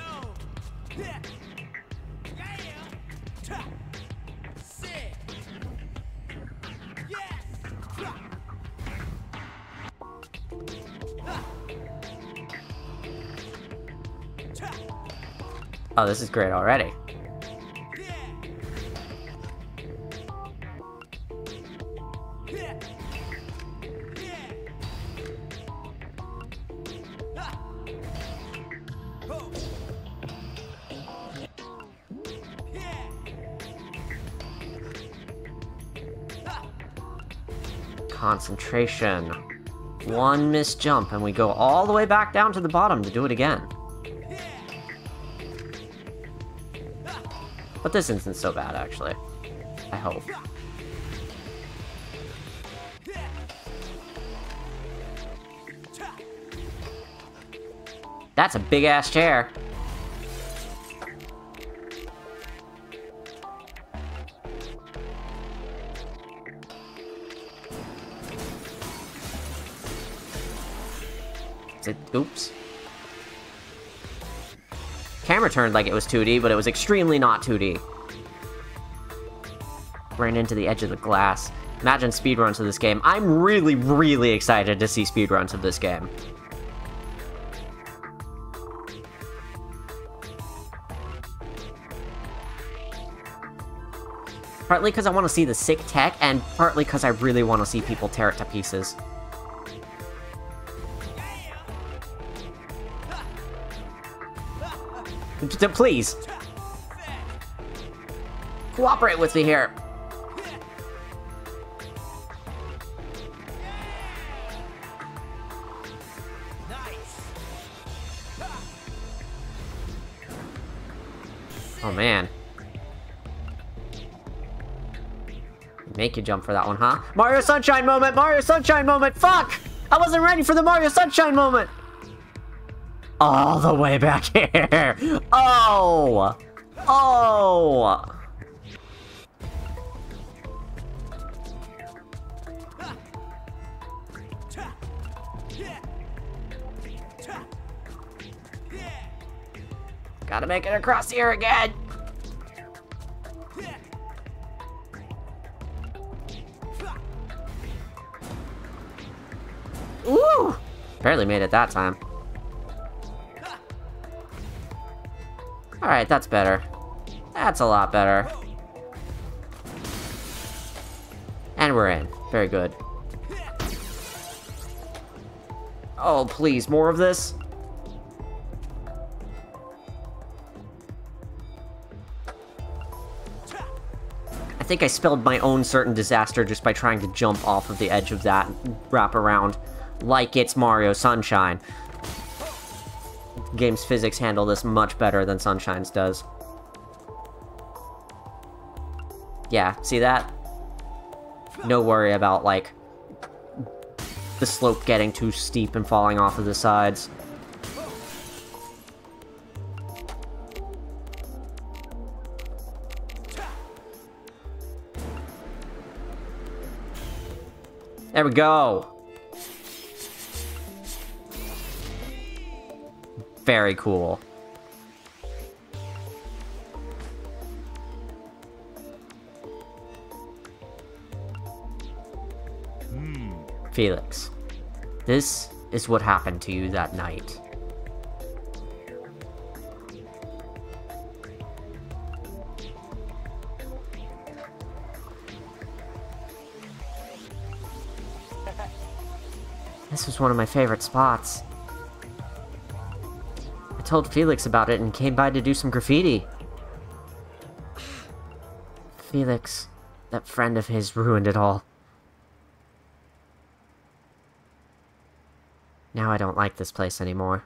Oh, this is great already. Concentration. One missed jump, and we go all the way back down to the bottom to do it again. But this isn't so bad, actually. I hope. That's a big-ass chair. Oops. Camera turned like it was 2D, but it was extremely not 2D. Ran into the edge of the glass. Imagine speedruns of this game. I'm really, really excited to see speedruns of this game. Partly because I want to see the sick tech, and partly because I really want to see people tear it to pieces. Please! Cooperate with me here! Oh man. Make you jump for that one, huh? Mario Sunshine moment! Mario Sunshine moment! Fuck! I wasn't ready for the Mario Sunshine moment! All the way back here! Oh! Oh! Gotta make it across here again! Ooh! Barely made it that time. Alright, that's better. That's a lot better. And we're in. Very good. Oh, please, more of this? I think I spelled my own certain disaster just by trying to jump off of the edge of that wrap around like it's Mario Sunshine. Game's physics handle this much better than Sunshine's does. Yeah, see that? No worry about, like, the slope getting too steep and falling off of the sides. There we go! Very cool. Felix, this is what happened to you that night. This was one of my favorite spots. I told Felix about it and came by to do some graffiti. Felix, that friend of his, ruined it all. Now I don't like this place anymore.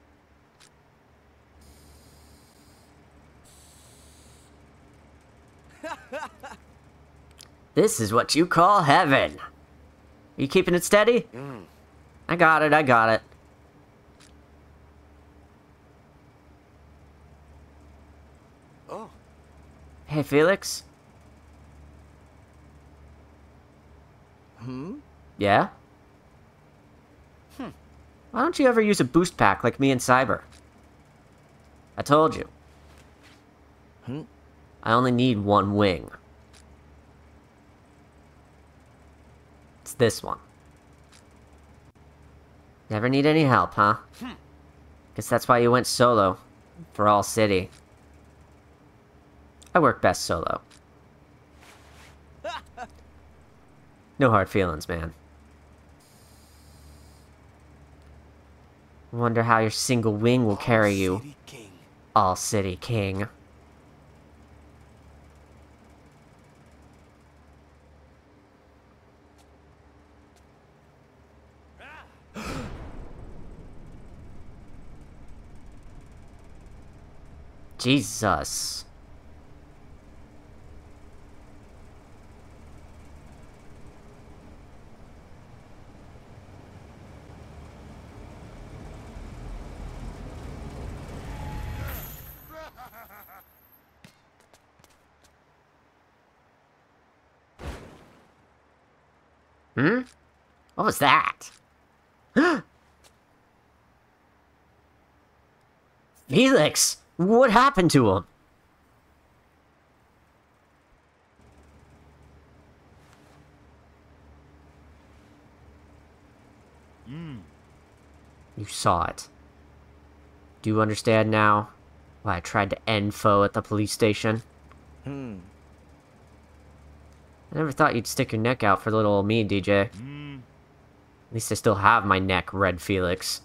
This is what you call heaven. Are you keeping it steady? I got it, I got it. Oh. Hey, Felix? Yeah? Why don't you ever use a boost pack like me and Cyber? I told you. I only need one wing. It's this one. Never need any help, huh? Guess that's why you went solo. For All City. I work best solo. No hard feelings, man. Wonder how your single wing will carry you. All City King. Jesus. What was that? Felix! What happened to him? You saw it. Do you understand now why I tried to end Foe at the police station? I never thought you'd stick your neck out for little old me, DJ. At least I still have my neck, Red Felix.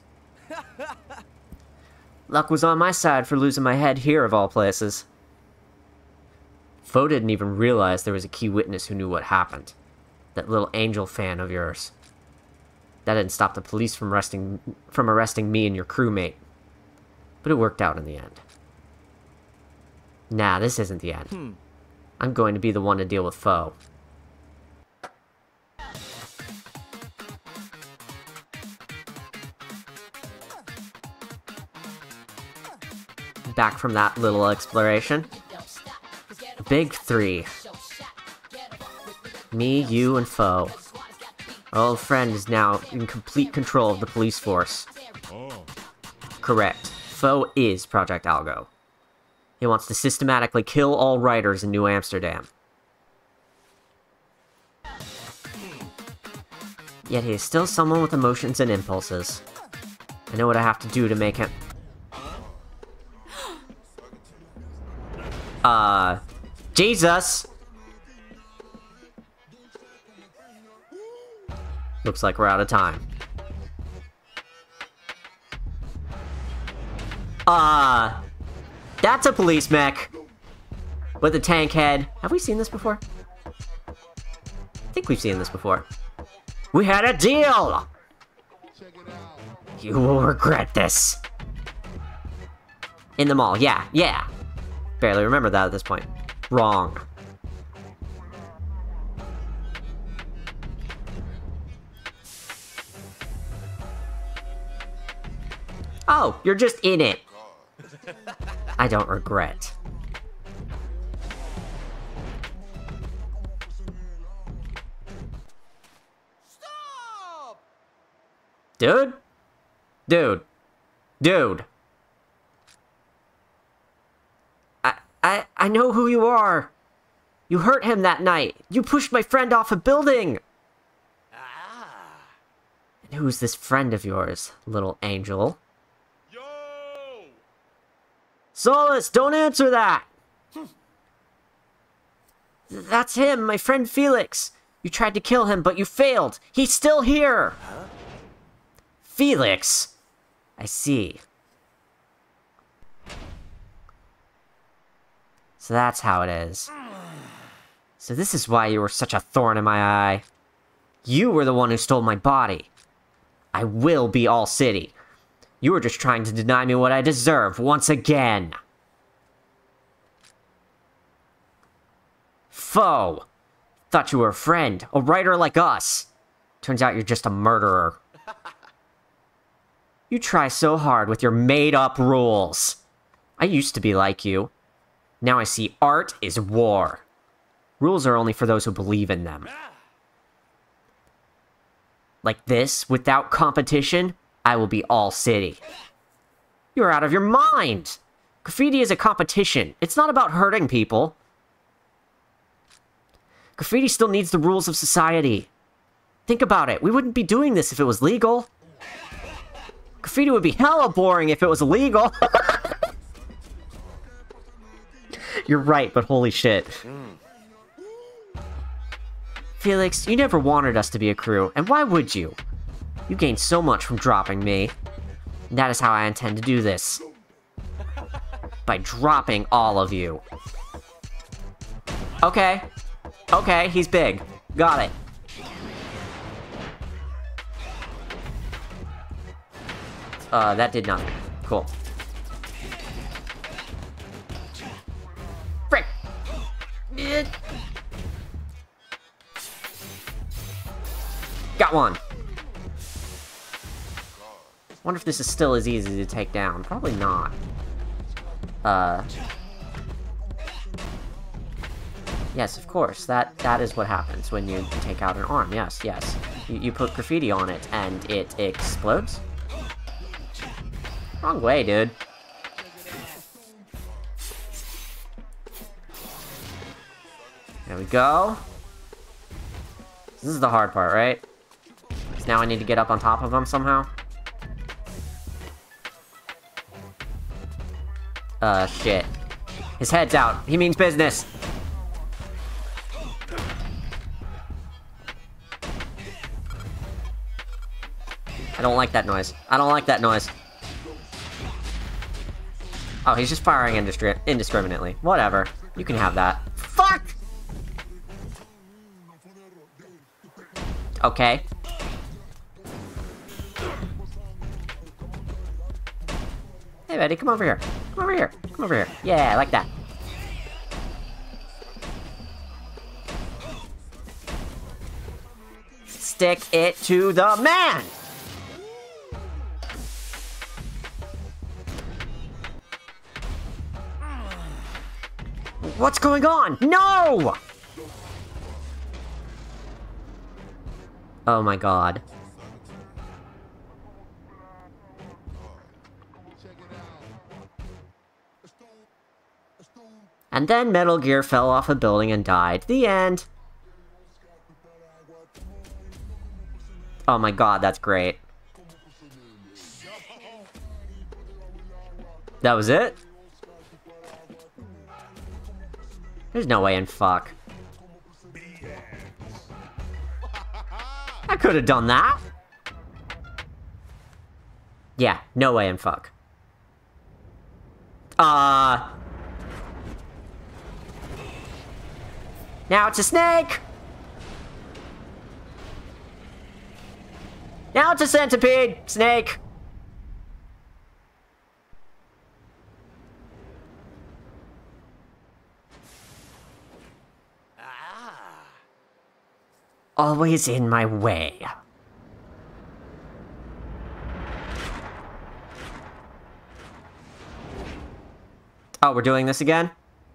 Luck was on my side for losing my head here, of all places. Foe didn't even realize there was a key witness who knew what happened. That little Angel fan of yours. That didn't stop the police from arresting me and your crewmate. But it worked out in the end. Nah, this isn't the end. I'm going to be the one to deal with Foe. Back from that little exploration. Big three. Me, you, and Foe. Our old friend is now in complete control of the police force. Correct. Foe is Project Algo. He wants to systematically kill all writers in New Amsterdam. Yet he is still someone with emotions and impulses. I know what I have to do to make him... Jesus! Looks like we're out of time. That's a police mech! With a tank head. Have we seen this before? I think we've seen this before. We had a deal! You will regret this. In the mall, yeah. Barely remember that at this point. Wrong. Oh, you're just in it. I don't regret. Stop! Dude? Dude. I know who you are. You hurt him that night. You pushed my friend off a building. And who's this friend of yours, little angel? Yo! Solace, don't answer that! That's him, my friend Felix. You tried to kill him, but you failed. He's still here. Huh? Felix. I see. So that's how it is. So this is why you were such a thorn in my eye. You were the one who stole my body. I will be all city. You were just trying to deny me what I deserve once again. Foe. Thought you were a friend, a writer like us. Turns out you're just a murderer. You try so hard with your made-up rules. I used to be like you. Now I see art is war. Rules are only for those who believe in them. Like this, without competition, I will be all city. You're out of your mind! Graffiti is a competition. It's not about hurting people. Graffiti still needs the rules of society. Think about it. We wouldn't be doing this if it was legal. Graffiti would be hella boring if it was illegal. You're right, but holy shit. Felix, you never wanted us to be a crew, and why would you? You gained so much from dropping me. And that is how I intend to do this. By dropping all of you. Okay. Okay, he's big. Got it. That did nothing. Cool. Frick! Got one. Wonder if this is still as easy to take down. Probably not. Yes, of course. That is what happens when you take out an arm. Yes. You put graffiti on it, and it explodes? Wrong way, dude. There we go. This is the hard part, right? So now I need to get up on top of him somehow. Shit. His head's out. He means business. I don't like that noise. I don't like that noise. Oh, he's just firing indiscriminately. Whatever. You can have that. Fuck! Okay. Hey, buddy, come over here. Come over here. Come over here. Yeah, I like that. Stick it to the man! What's going on? No! Oh my god. And then Metal Gear fell off a building and died. The end. Oh my god, that's great. That was it? There's no way in fuck. I could have done that. Yeah, no way in fuck. Now it's a snake! Now it's a centipede! Snake! Always in my way. Oh, we're doing this again?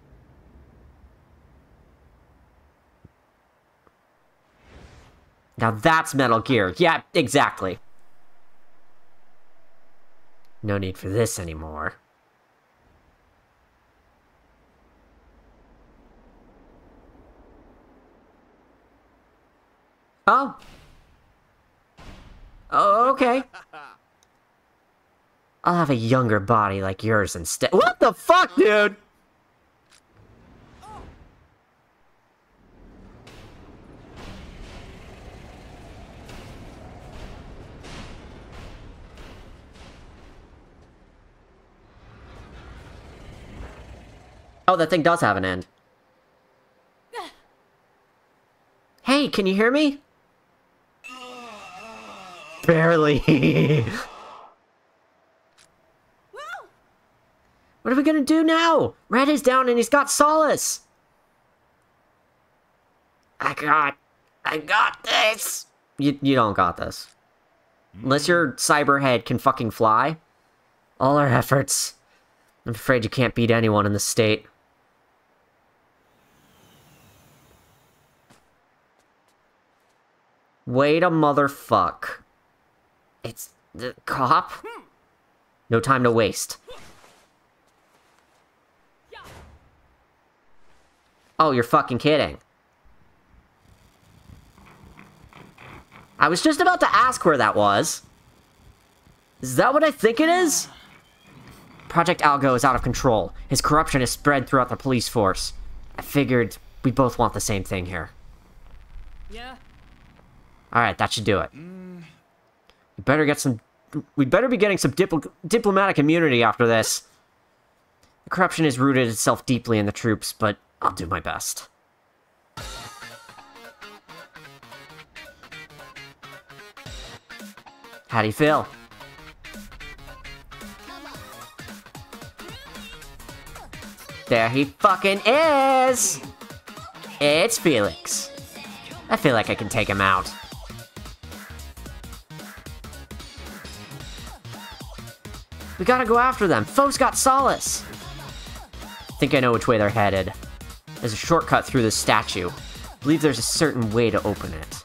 Now that's Metal Gear. Yeah, exactly. No need for this anymore. Oh. Oh, okay. I'll have a younger body like yours instead. What the fuck, dude? Oh, that thing does have an end. Hey, can you hear me? Barely. What are we gonna do now? Red is down and he's got Solace. I got this. You don't got this. Unless your cyber head can fucking fly. All our efforts. I'm afraid you can't beat anyone in the state. Wait a motherfuck. It's the cop? No time to waste. Oh, you're fucking kidding. I was just about to ask where that was. Is that what I think it is? Project Algo is out of control. His corruption is spread throughout the police force. I figured we both want the same thing here. Yeah? Alright, that should do it. We'd better be getting some diplomatic immunity after this. The corruption has rooted itself deeply in the troops, but I'll do my best. How do you feel? There he fucking is! It's Felix. I feel like I can take him out. We gotta go after them. Foe's got Solace. I think I know which way they're headed. There's a shortcut through this statue. I believe there's a certain way to open it.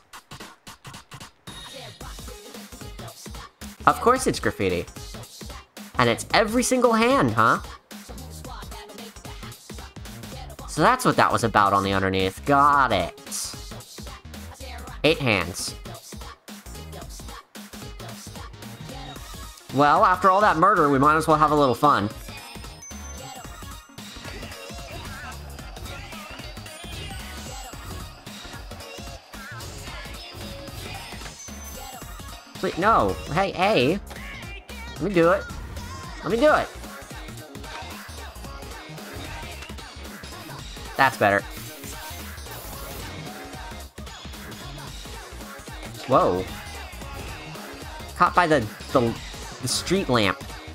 Of course it's graffiti. And it's every single hand, huh? So that's what that was about on the underneath. Got it. 8 hands. Well, after all that murder, we might as well have a little fun. Wait, no. Hey, hey. Let me do it. Let me do it. That's better. Whoa. Caught by the street lamp.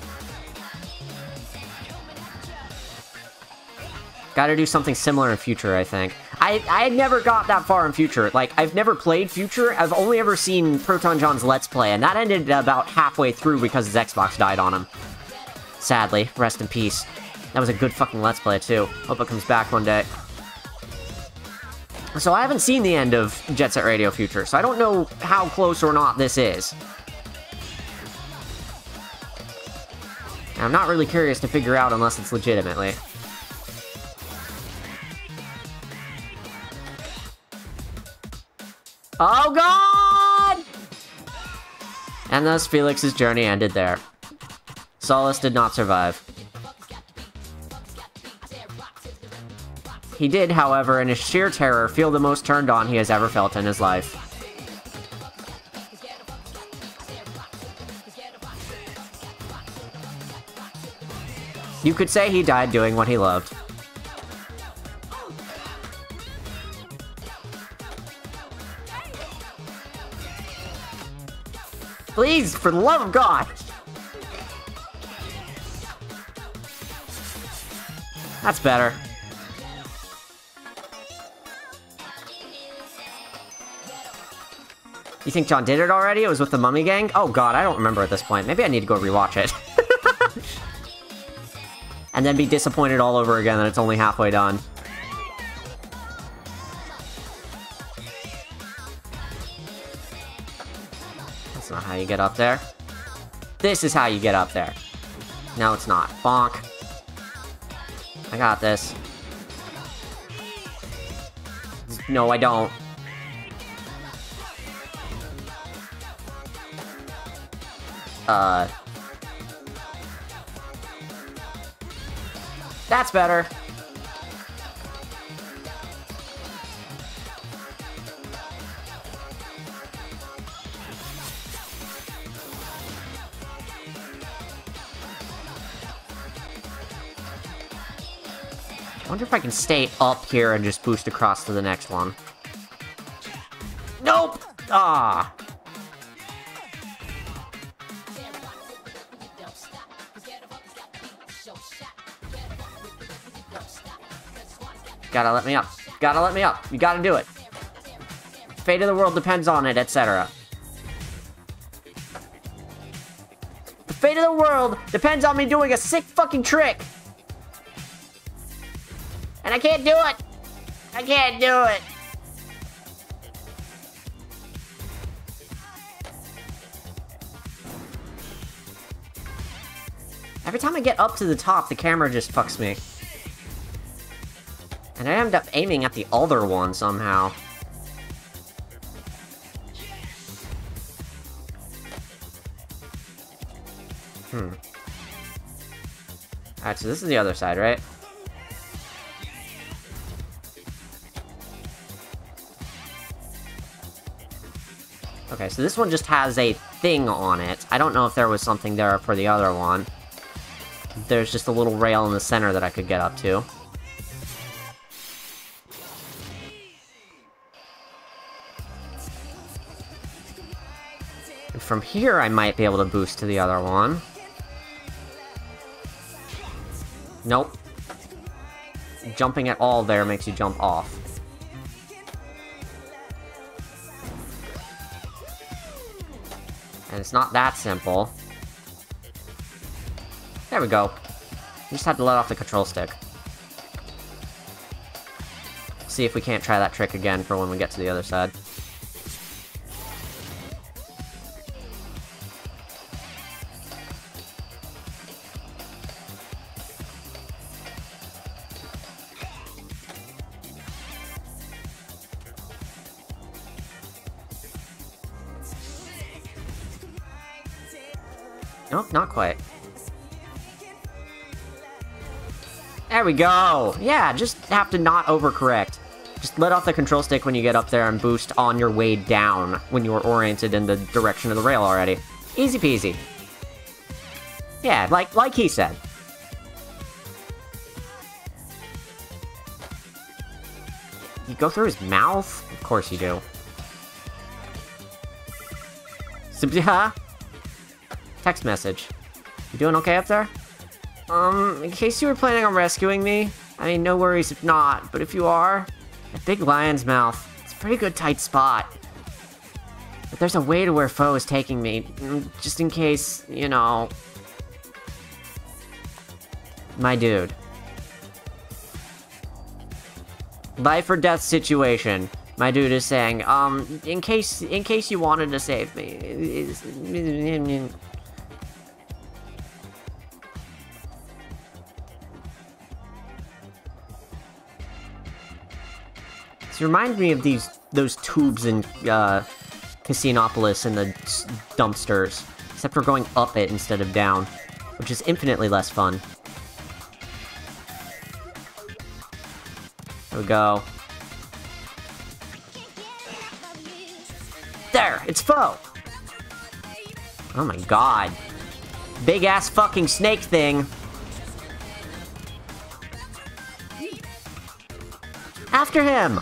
Gotta do something similar in Future, I think. I never got that far in Future. Like, I've never played Future. I've only ever seen Proton John's Let's Play, and that ended about halfway through because his Xbox died on him. Sadly. Rest in peace. That was a good fucking Let's Play, too. Hope it comes back one day. So I haven't seen the end of Jet Set Radio Future, so I don't know how close or not this is. And I'm not really curious to figure out unless it's legitimately. Oh god! And thus Felix's journey ended there. Solus did not survive. He did, however, in his sheer terror, feel the most turned on he has ever felt in his life. You could say he died doing what he loved. Please, for the love of God! That's better. You think John did it already? It was with the Mummy Gang? Oh god, I don't remember at this point. Maybe I need to go rewatch it. And then be disappointed all over again that it's only halfway done. That's not how you get up there. This is how you get up there. No, it's not. Bonk. I got this. No, I don't. That's better. I wonder if I can stay up here and just boost across to the next one. Nope! Ah! Gotta let me up. Gotta let me up. You gotta do it. Fate of the world depends on it, etc. The fate of the world depends on me doing a sick fucking trick! And I can't do it! I can't do it! Every time I get up to the top, the camera just fucks me. And I end up aiming at the other one somehow. Alright, so this is the other side, right? Okay, so this one just has a thing on it. I don't know if there was something there for the other one. There's just a little rail in the center that I could get up to. And from here, I might be able to boost to the other one. Nope. Jumping at all there makes you jump off. And it's not that simple. There we go. You just have to let off the control stick. See if we can't try that trick again for when we get to the other side. Nope, not quite. There we go! Yeah, just have to not overcorrect. Just let off the control stick when you get up there and boost on your way down when you are oriented in the direction of the rail already. Easy peasy. Yeah, like he said. You go through his mouth? Of course you do. Subha? Text message. You doing okay up there? In case you were planning on rescuing me, I mean, no worries if not, but if you are, that big lion's mouth, it's a pretty good tight spot. But there's a way to where Foe is taking me, just in case, you know... My dude. Life or death situation. My dude is saying, in case you wanted to save me. This reminds me of those tubes in Casinopolis and the dumpsters, except we're going up it instead of down, which is infinitely less fun. There we go. There! It's Foe! Oh my god. Big ass fucking snake thing. After him!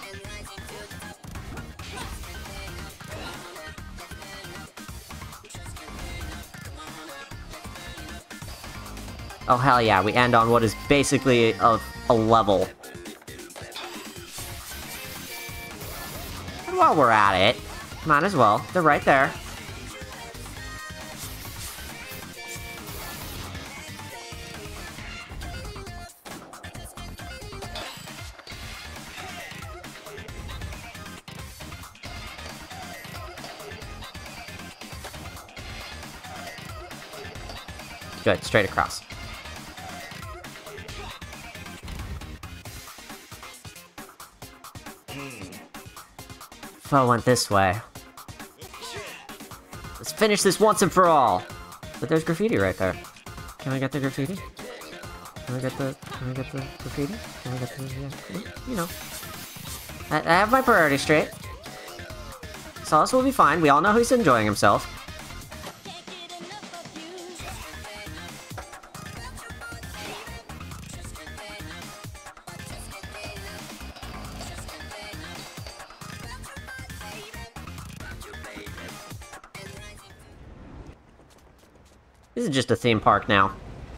Oh hell yeah, we end on what is basically a level. And while we're at it, might as well. They're right there. Good, straight across. Foe went this way. Let's finish this once and for all. But there's graffiti right there. Can I get the graffiti? Can I get the graffiti? Can I get the, yeah, you know. I have my priorities straight. Solace will be fine. We all know he's enjoying himself. This is just a theme park now.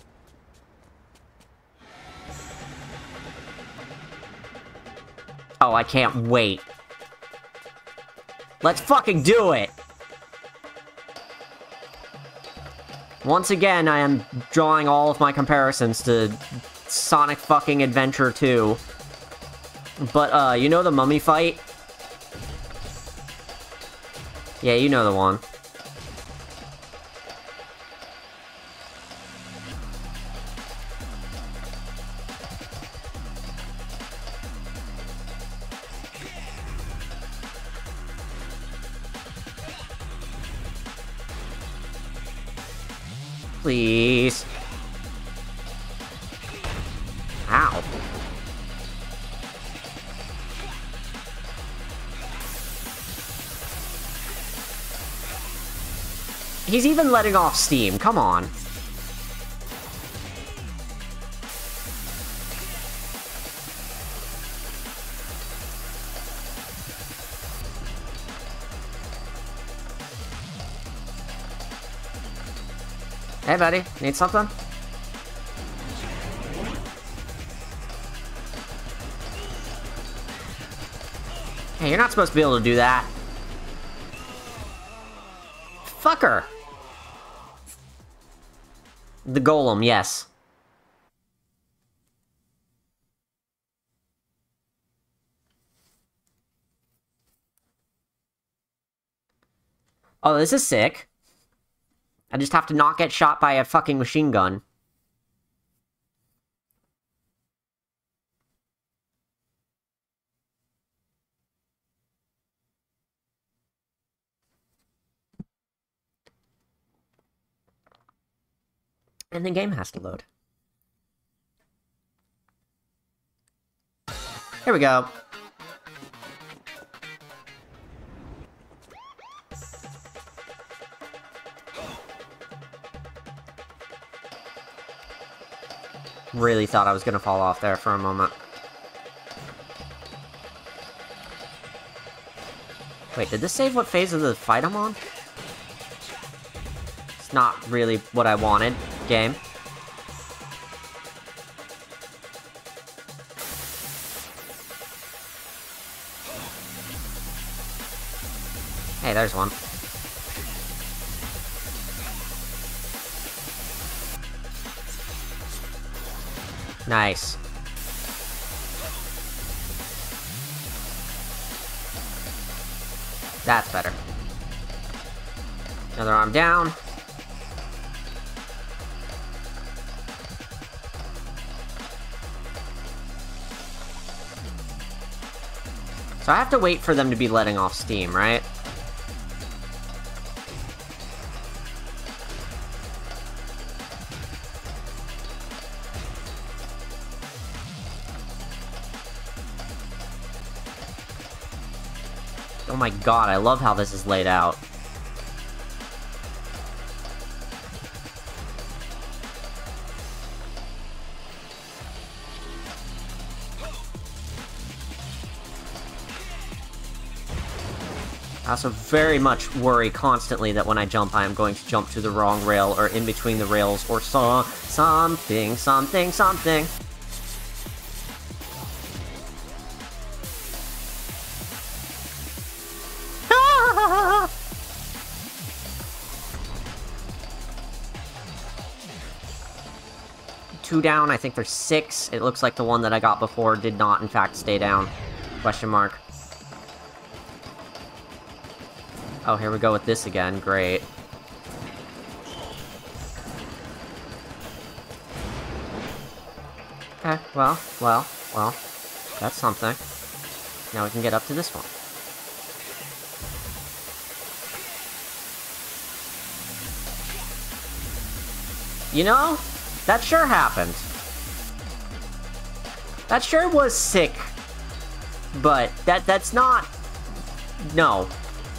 Oh, I can't wait. Let's fucking do it! Once again, I am drawing all of my comparisons to Sonic fucking Adventure 2. But, you know the mummy fight? Yeah, you know the one. Please. Ow. He's even letting off steam, come on. Hey, buddy. Need something? Hey, you're not supposed to be able to do that. Fucker! The golem, yes. Oh, this is sick. I just have to not get shot by a fucking machine gun. And the game has to load. Here we go. Really thought I was gonna fall off there for a moment. Wait, did this save what phase of the fight I'm on? It's not really what I wanted, game. Hey, there's one. Nice. That's better. Another arm down. So I have to wait for them to be letting off steam, right? Oh my god, I love how this is laid out. I also very much worry constantly that when I jump, I am going to jump to the wrong rail or in between the rails or something. Two down, I think there's 6. It looks like the one that I got before did not, in fact, stay down. Question mark. Oh, here we go with this again. Great. Okay, well. That's something. Now we can get up to this one. You know, that sure happened. That sure was sick. But that's not... No.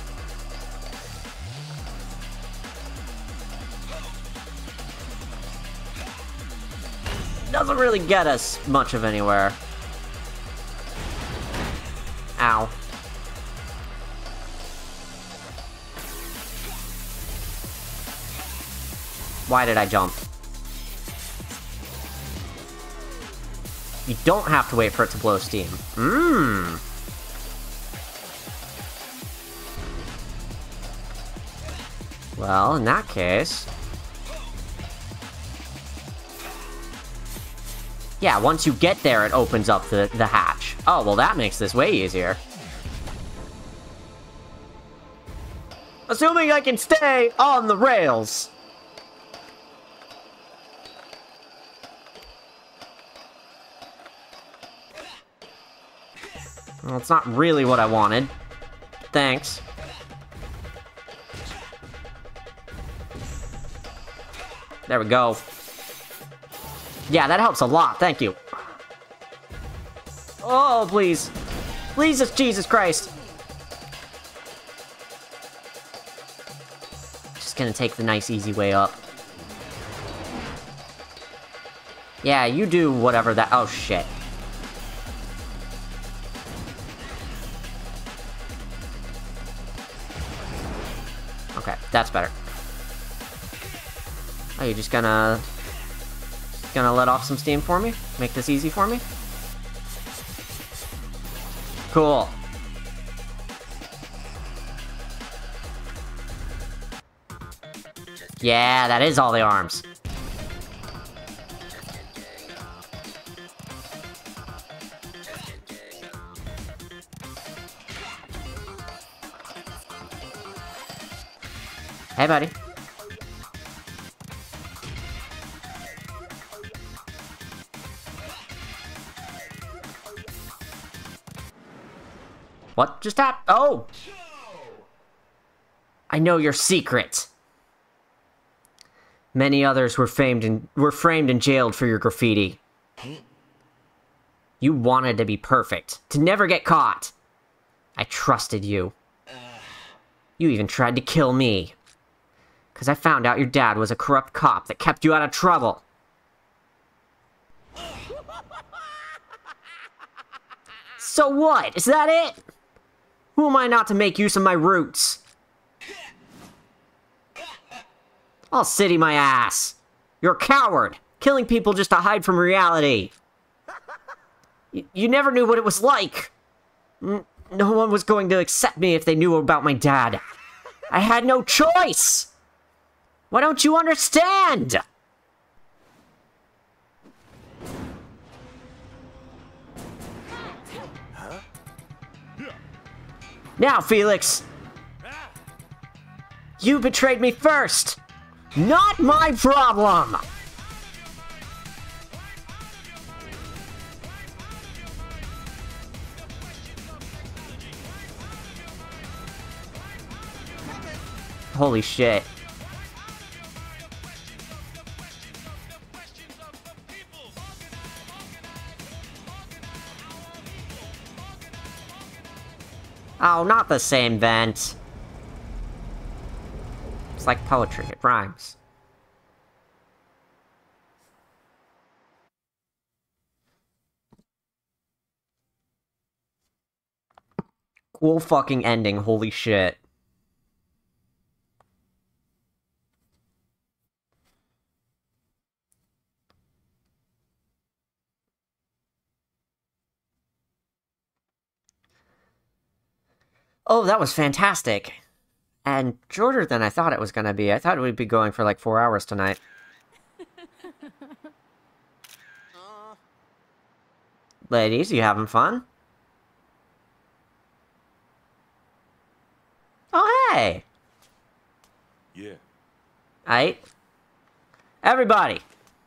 Doesn't really get us much of anywhere. Ow. Why did I jump? You don't have to wait for it to blow steam. Well, in that case... Yeah, once you get there, it opens up the hatch. Oh, well, that makes this way easier. Assuming I can stay on the rails. Well, it's not really what I wanted. Thanks. There we go. Yeah, that helps a lot, thank you. Oh, please. Please, Jesus Christ. Just gonna take the nice, easy way up. Yeah, you do whatever that... Oh, shit. Okay, that's better. Oh, you're just gonna let off some steam for me? Make this easy for me? Cool. Yeah, that is all the arms. Hey, buddy. What just happened? Oh! I know your secret. Many others were framed and jailed for your graffiti. You wanted to be perfect, to never get caught. I trusted you. You even tried to kill me. Because I found out your dad was a corrupt cop that kept you out of trouble. So what? Is that it? Who am I not to make use of my roots? I'll city my ass. You're a coward, killing people just to hide from reality. You never knew what it was like. No one was going to accept me if they knew about my dad. I had no choice. Why don't you understand? Now, Felix. You betrayed me first. Not my problem. Holy shit. Oh, not the same vent. It's like poetry, it rhymes. Cool fucking ending, holy shit. Oh, that was fantastic. And shorter than I thought it was gonna be. I thought we'd be going for like 4 hours tonight. Ladies, you having fun? Oh, hey! Yeah. Aight. Everybody!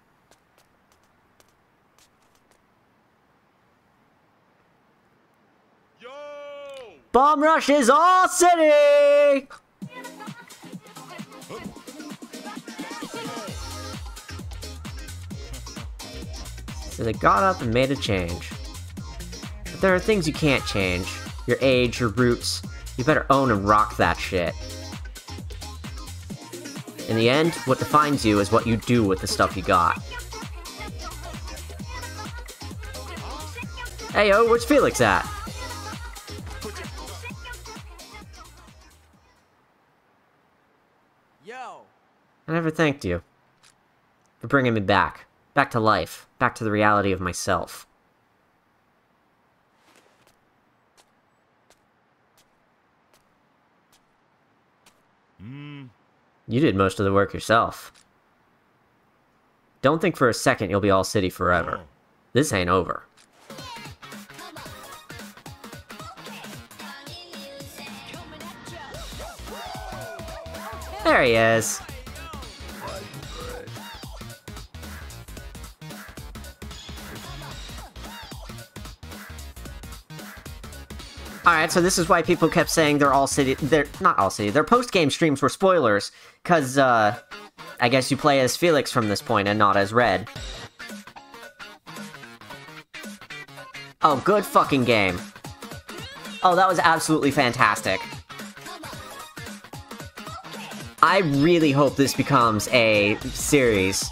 Yo! Bomb Rush is all city! So they got up and made a change. But there are things you can't change. Your age, your roots. You better own and rock that shit. In the end, what defines you is what you do with the stuff you got. Hey yo, where's Felix at? Yo! I never thanked you for bringing me back. Back to life. Back to the reality of myself. You did most of the work yourself. Don't think for a second you'll be all city forever. This ain't over. There he is. Alright, so this is why people kept saying they're all city. They're not all city. Their post-game streams were spoilers. Because, I guess you play as Felix from this point and not as Red. Oh, good fucking game. Oh, that was absolutely fantastic. I really hope this becomes a series.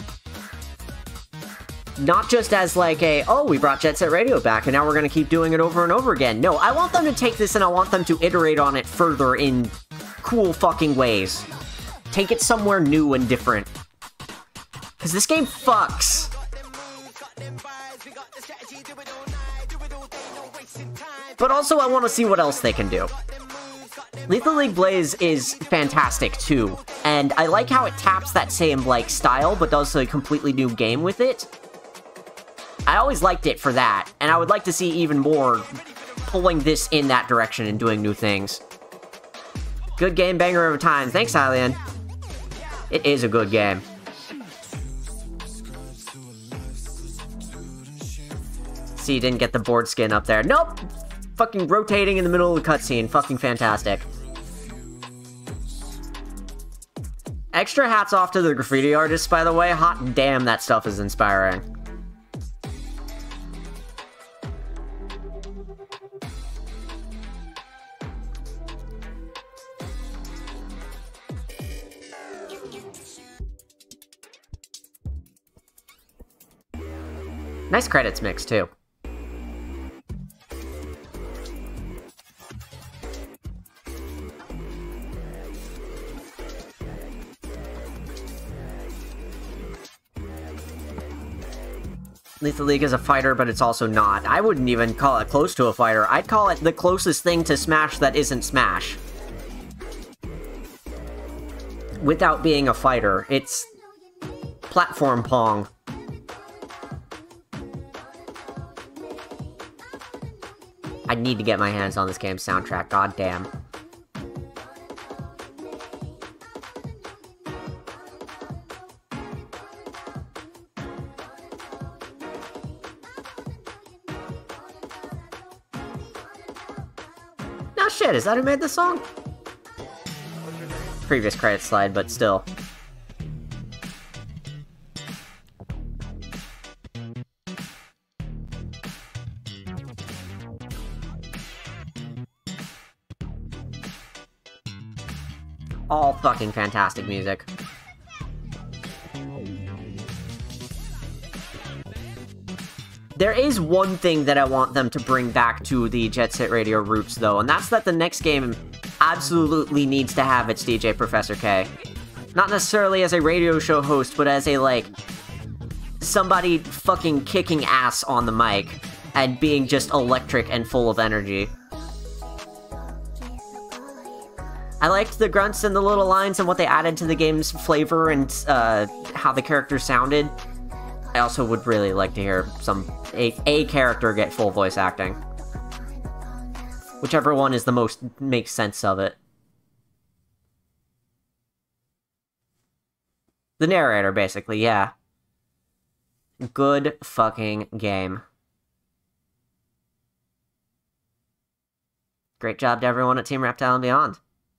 Not just as like a, oh, we brought Jet Set Radio back and now we're gonna keep doing it over and over again. No, I want them to take this and I want them to iterate on it further in cool fucking ways. Take it somewhere new and different. Because this game fucks. But also I want to see what else they can do. Lethal League Blaze is fantastic too, and I like how it taps that same, like, style, but does a completely new game with it. I always liked it for that, and I would like to see even more pulling this in that direction and doing new things. Good game, banger of a time. Thanks, Hylian. It is a good game. See, you didn't get the board skin up there. Nope! Fucking rotating in the middle of the cutscene. Fucking fantastic. Extra hats off to the graffiti artists, by the way. Hot damn, that stuff is inspiring. Nice credits mix, too. Lethal League is a fighter, but it's also not. I wouldn't even call it close to a fighter. I'd call it the closest thing to Smash that isn't Smash. Without being a fighter, it's platform Pong. I need to get my hands on this game's soundtrack, goddamn. No shit, is that who made this song? Previous credit slide, but still. All fucking fantastic music. There is one thing that I want them to bring back to the Jet Set Radio roots, though, and that's that the next game absolutely needs to have its DJ Professor K. Not necessarily as a radio show host, but as a, like, somebody fucking kicking ass on the mic and being just electric and full of energy. I liked the grunts and the little lines and what they added to the game's flavor and how the characters sounded. I also would really like to hear a character get full voice acting. Whichever one is the most makes sense of it. The narrator, basically, yeah. Good fucking game. Great job to everyone at Team Reptile and Beyond.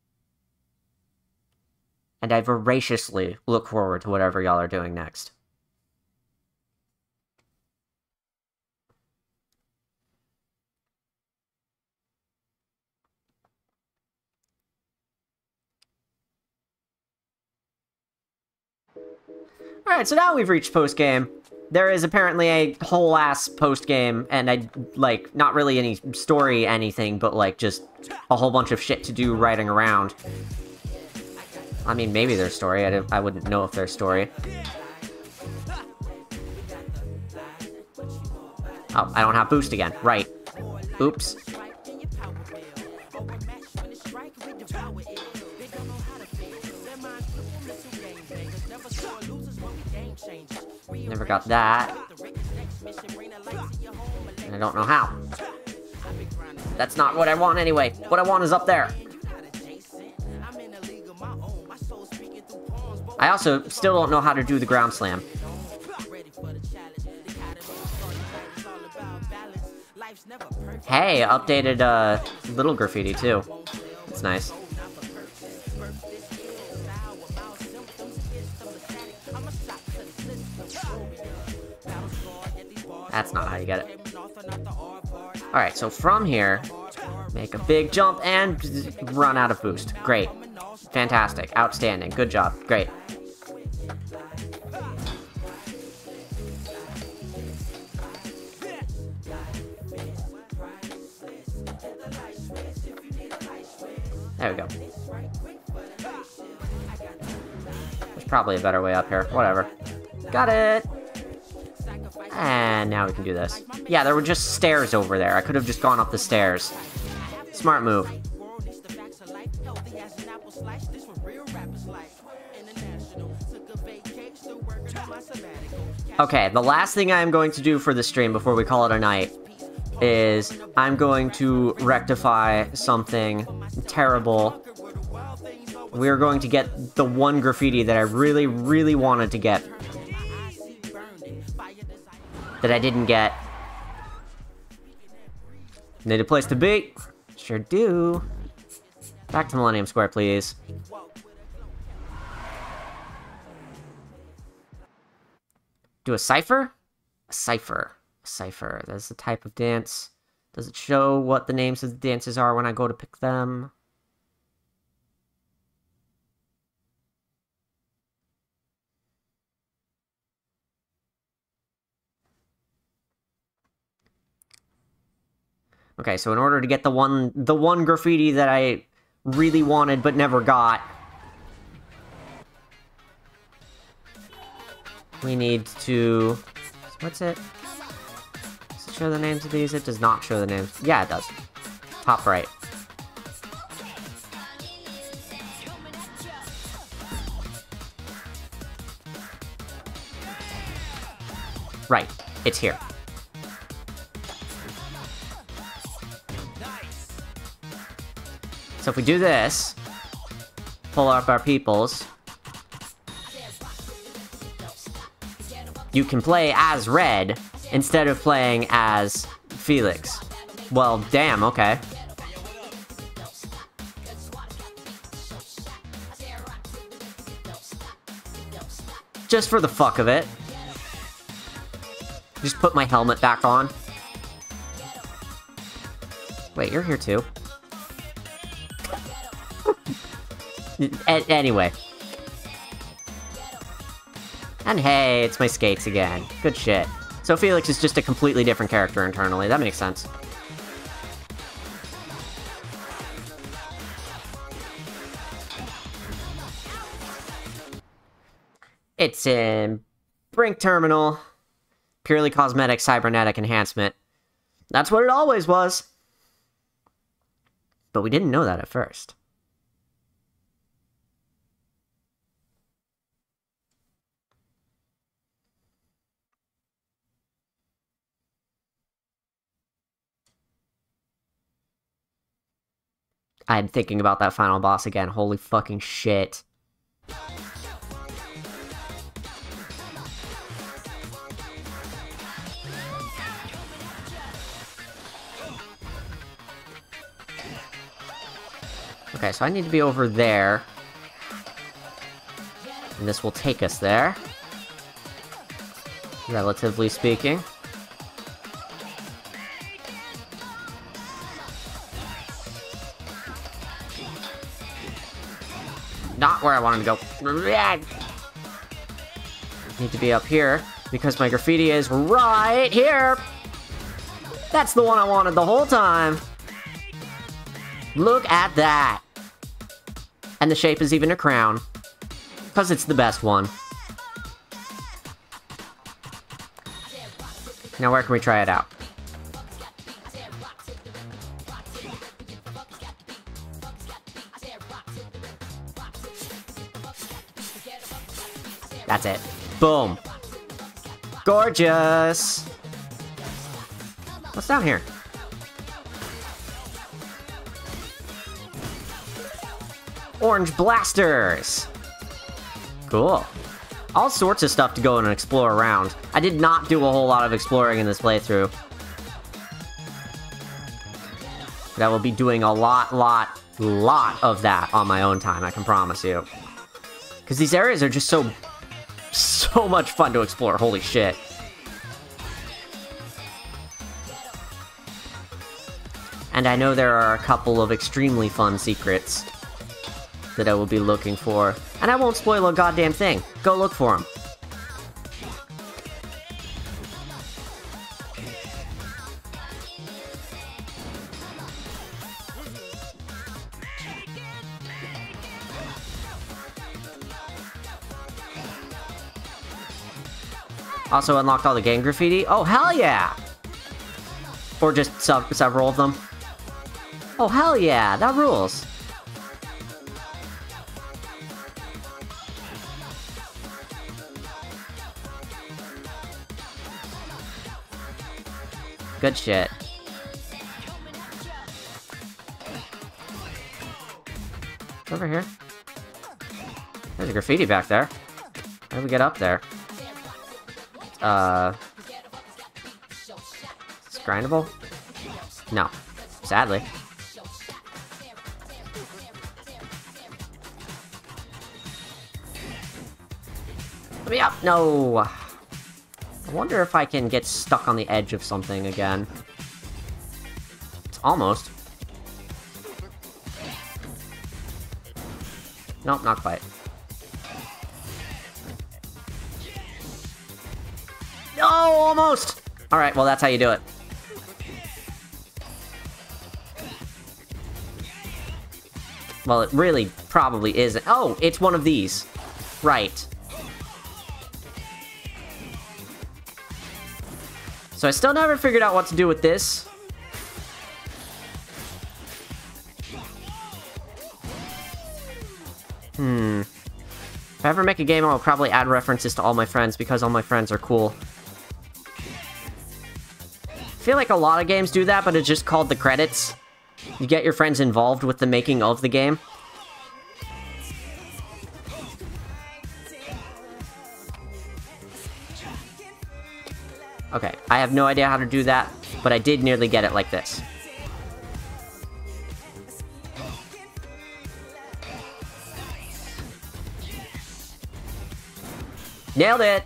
And I voraciously look forward to whatever y'all are doing next. Alright, so now we've reached post-game. There is apparently a whole-ass post-game, and not really any story anything, but, like, just a whole bunch of shit to do riding around. I mean, maybe there's story. I wouldn't know if there's story. Oh, I don't have boost again. Right. Oops. Never got that. And I don't know how. That's not what I want anyway. What I want is up there. I also still don't know how to do the ground slam. Hey, updated little graffiti too. It's nice. That's not how you get it. Alright, so from here, make a big jump and run out of boost. Great. Fantastic. Outstanding. Good job. Great. There we go. There's probably a better way up here. Whatever. Got it! And now we can do this. Yeah, there were just stairs over there. I could have just gone up the stairs. Smart move. Okay, the last thing I'm going to do for the stream before we call it a night is I'm going to rectify something terrible. We're going to get the one graffiti that I really, really wanted to get. That I didn't get. Need a place to be? Sure do. Back to Millennium Square, please. Do a cipher? A cipher. A cipher. That's the type of dance. Does it show what the names of the dances are when I go to pick them? Okay, so in order to get the one graffiti that I really wanted but never got, we need to... What's it? Does it show the names of these? It does not show the names. Yeah, it does. Top right. Right. It's here. So if we do this, pull up our peoples, you can play as Red instead of playing as Felix. Well, damn, okay. Just for the fuck of it. Just put my helmet back on. Wait, you're here too. Anyway. And hey, it's my skates again. Good shit. So Felix is just a completely different character internally. That makes sense. It's in Brink Terminal. Purely cosmetic cybernetic enhancement. That's what it always was. But we didn't know that at first. I'm thinking about that final boss again. Holy fucking shit. Okay, so I need to be over there. And this will take us there. Relatively speaking. Not where I wanted to go. Need to be up here, because my graffiti is right here! That's the one I wanted the whole time! Look at that! And the shape is even a crown. Because it's the best one. Now where can we try it out? That's it. Boom. Gorgeous! What's down here? Orange blasters! Cool. All sorts of stuff to go and explore around. I did not do a whole lot of exploring in this playthrough. But I will be doing a lot of that on my own time, I can promise you. Because these areas are just so much fun to explore, holy shit. And I know there are a couple of extremely fun secrets that I will be looking for. And I won't spoil a goddamn thing. Go look for them. Also unlocked all the gang graffiti. Oh, hell yeah! Or just several of them. Oh, hell yeah! That rules. Good shit. Over here. There's a graffiti back there. How do we get up there? Is this grindable? No. Sadly. Let me up! No! wonder if I can get stuck on the edge of something again. It's almost. Nope, not quite. No, almost! Alright, well, that's how you do it. Well, it really probably isn't. Oh, it's one of these. Right. So I still never figured out what to do with this. If I ever make a game, I'll probably add references to all my friends because all my friends are cool. I feel like a lot of games do that, but it's just called the credits. You get your friends involved with the making of the game. Okay, I have no idea how to do that, but I did nearly get it like this. Nailed it!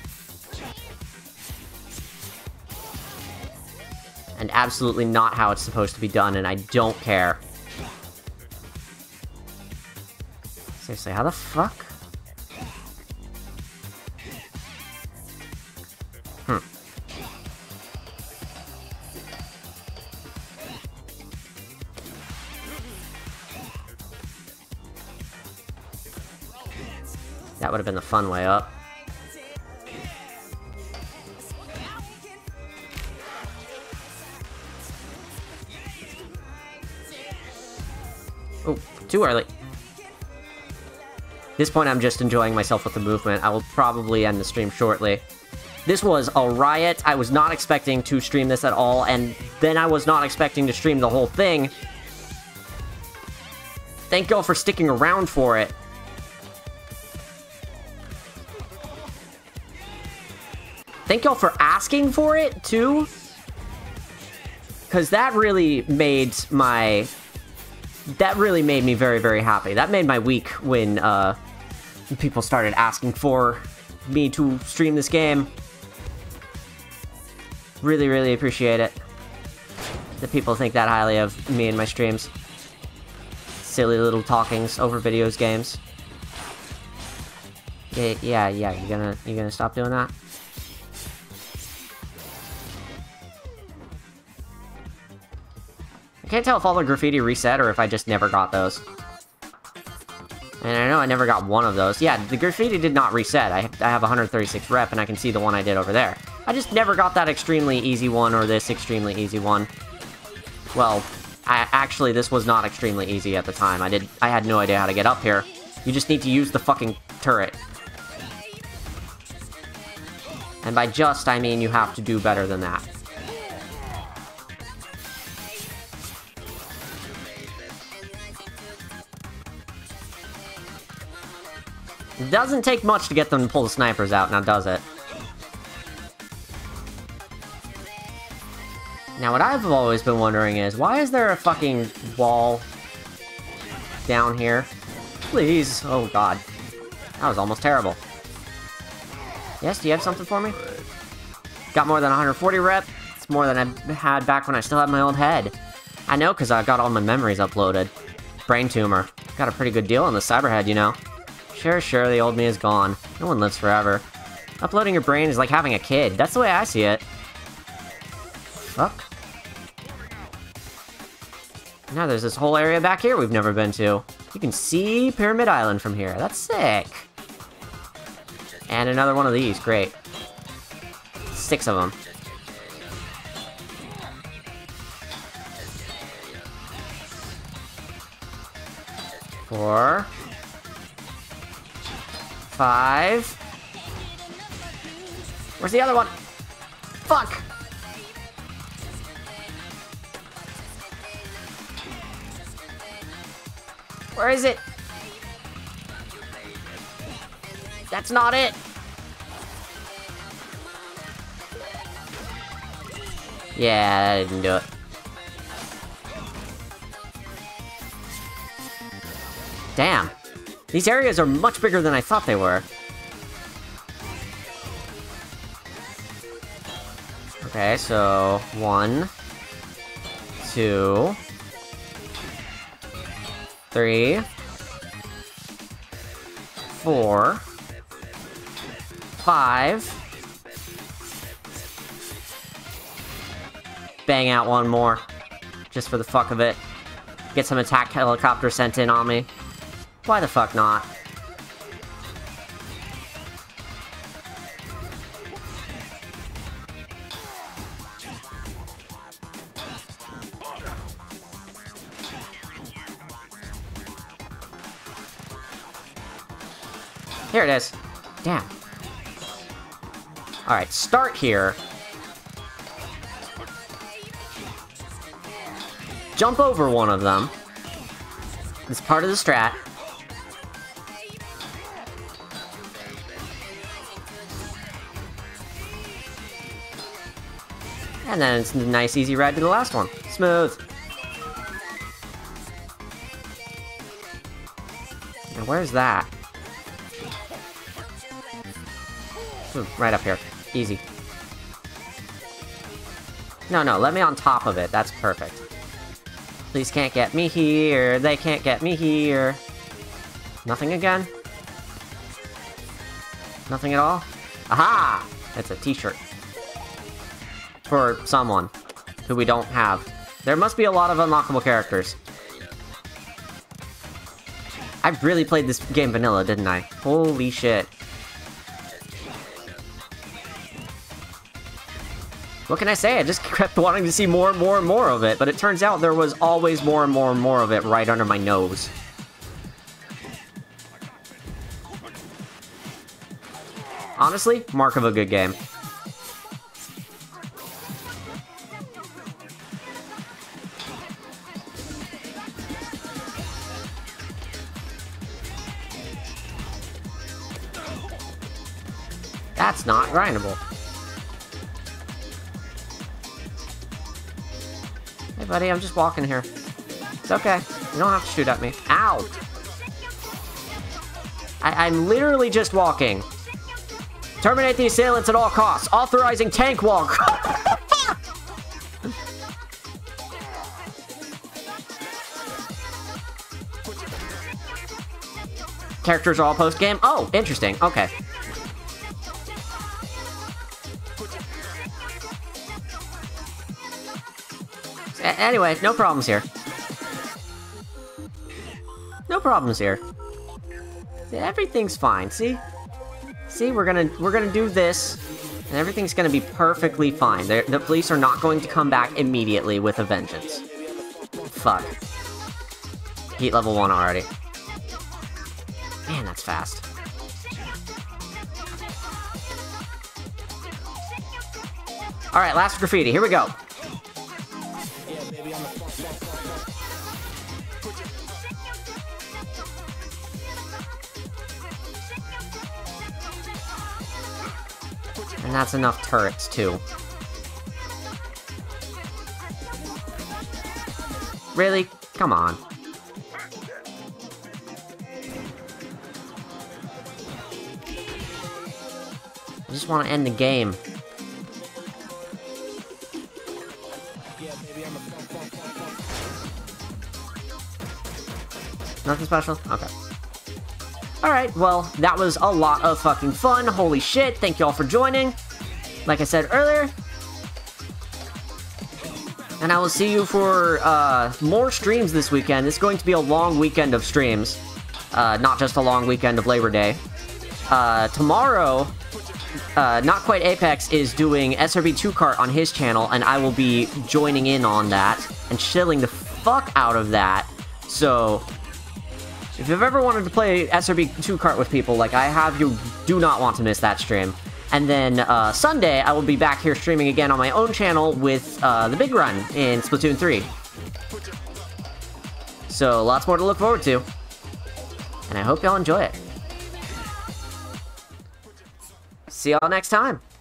And absolutely not how it's supposed to be done, and I don't care. Seriously, how the fuck? That would have been the fun way up. Oh, too early. At this point, I'm just enjoying myself with the movement. I will probably end the stream shortly. This was a riot. I was not expecting to stream this at all, and then I was not expecting to stream the whole thing. Thank y'all for sticking around for it. Thank y'all for asking for it, too. Because that really made my... That really made me very, very happy. That made my week when people started asking for me to stream this game. Really, really appreciate it. That people think that highly of me and my streams. Silly little talkings over videos games. Yeah, you gonna stop doing that? I can't tell if all the graffiti reset or if I just never got those. And I know I never got one of those. Yeah, the graffiti did not reset. I have 136 rep, and I can see the one I did over there. I just never got that extremely easy one or this extremely easy one. Well, actually, this was not extremely easy at the time. I had no idea how to get up here. You just need to use the fucking turret. And by just, I mean you have to do better than that. It doesn't take much to get them to pull the snipers out, now does it? Now what I've always been wondering is, why is there a fucking wall down here? Please, oh god. That was almost terrible. Yes, do you have something for me? Got more than 140 rep. It's more than I had back when I still had my old head. I know, because I got all my memories uploaded. Brain tumor. Got a pretty good deal on the cyberhead, you know. Sure, the old me is gone. No one lives forever. Uploading your brain is like having a kid. That's the way I see it. Fuck. Now there's this whole area back here we've never been to. You can see Pyramid Island from here. That's sick. And another one of these. Great. 6 of them. Four. 5. Where's the other one? Fuck! Where is it? That's not it! Yeah, that didn't do it. Damn. These areas are much bigger than I thought they were. Okay, so 1, 2, 3, 4, 5. Bang out one more, just for the fuck of it. Get some attack helicopter sent in on me. Why the fuck not? Here it is. Damn. Alright, start here. Jump over one of them. It's part of the strat. And then it's a nice easy ride to the last one. Smooth. Now where's that? Ooh, right up here. Easy. No, let me on top of it. That's perfect. Please can't get me here. They can't get me here. Nothing again? Nothing at all? Aha! It's a t-shirt. For someone who we don't have. There must be a lot of unlockable characters. I really played this game vanilla, didn't I? Holy shit. What can I say? I just kept wanting to see more and more and more of it, but it turns out there was always more and more and more of it right under my nose. Honestly, mark of a good game. That's not grindable. Hey buddy, I'm just walking here. It's okay. You don't have to shoot at me. Ow! I'm literally just walking. Terminate the assailants at all costs. Authorizing tank walk. Characters are all post-game? Oh, interesting. Okay. Anyway, no problems here. No problems here. Everything's fine, see? See, we're gonna do this, and everything's gonna be perfectly fine. The police are not going to come back immediately with a vengeance. Fuck. Heat level 1 already. Man, that's fast. Alright, last graffiti, here we go. And that's enough turrets, too. Really? Come on. I just want to end the game. Nothing special? Okay. Alright, well, that was a lot of fucking fun. Holy shit, thank you all for joining. Like I said earlier. And I will see you for more streams this weekend. This is going to be a long weekend of streams. Not just a long weekend of Labor Day. Tomorrow, Not Quite Apex is doing SRB 2 Kart on his channel, and I will be joining in on that and chilling the fuck out of that. So, if you've ever wanted to play SRB 2 Kart with people like I have, you do not want to miss that stream. And then Sunday, I will be back here streaming again on my own channel with the big run in Splatoon 3. So, lots more to look forward to. And I hope y'all enjoy it. See y'all next time.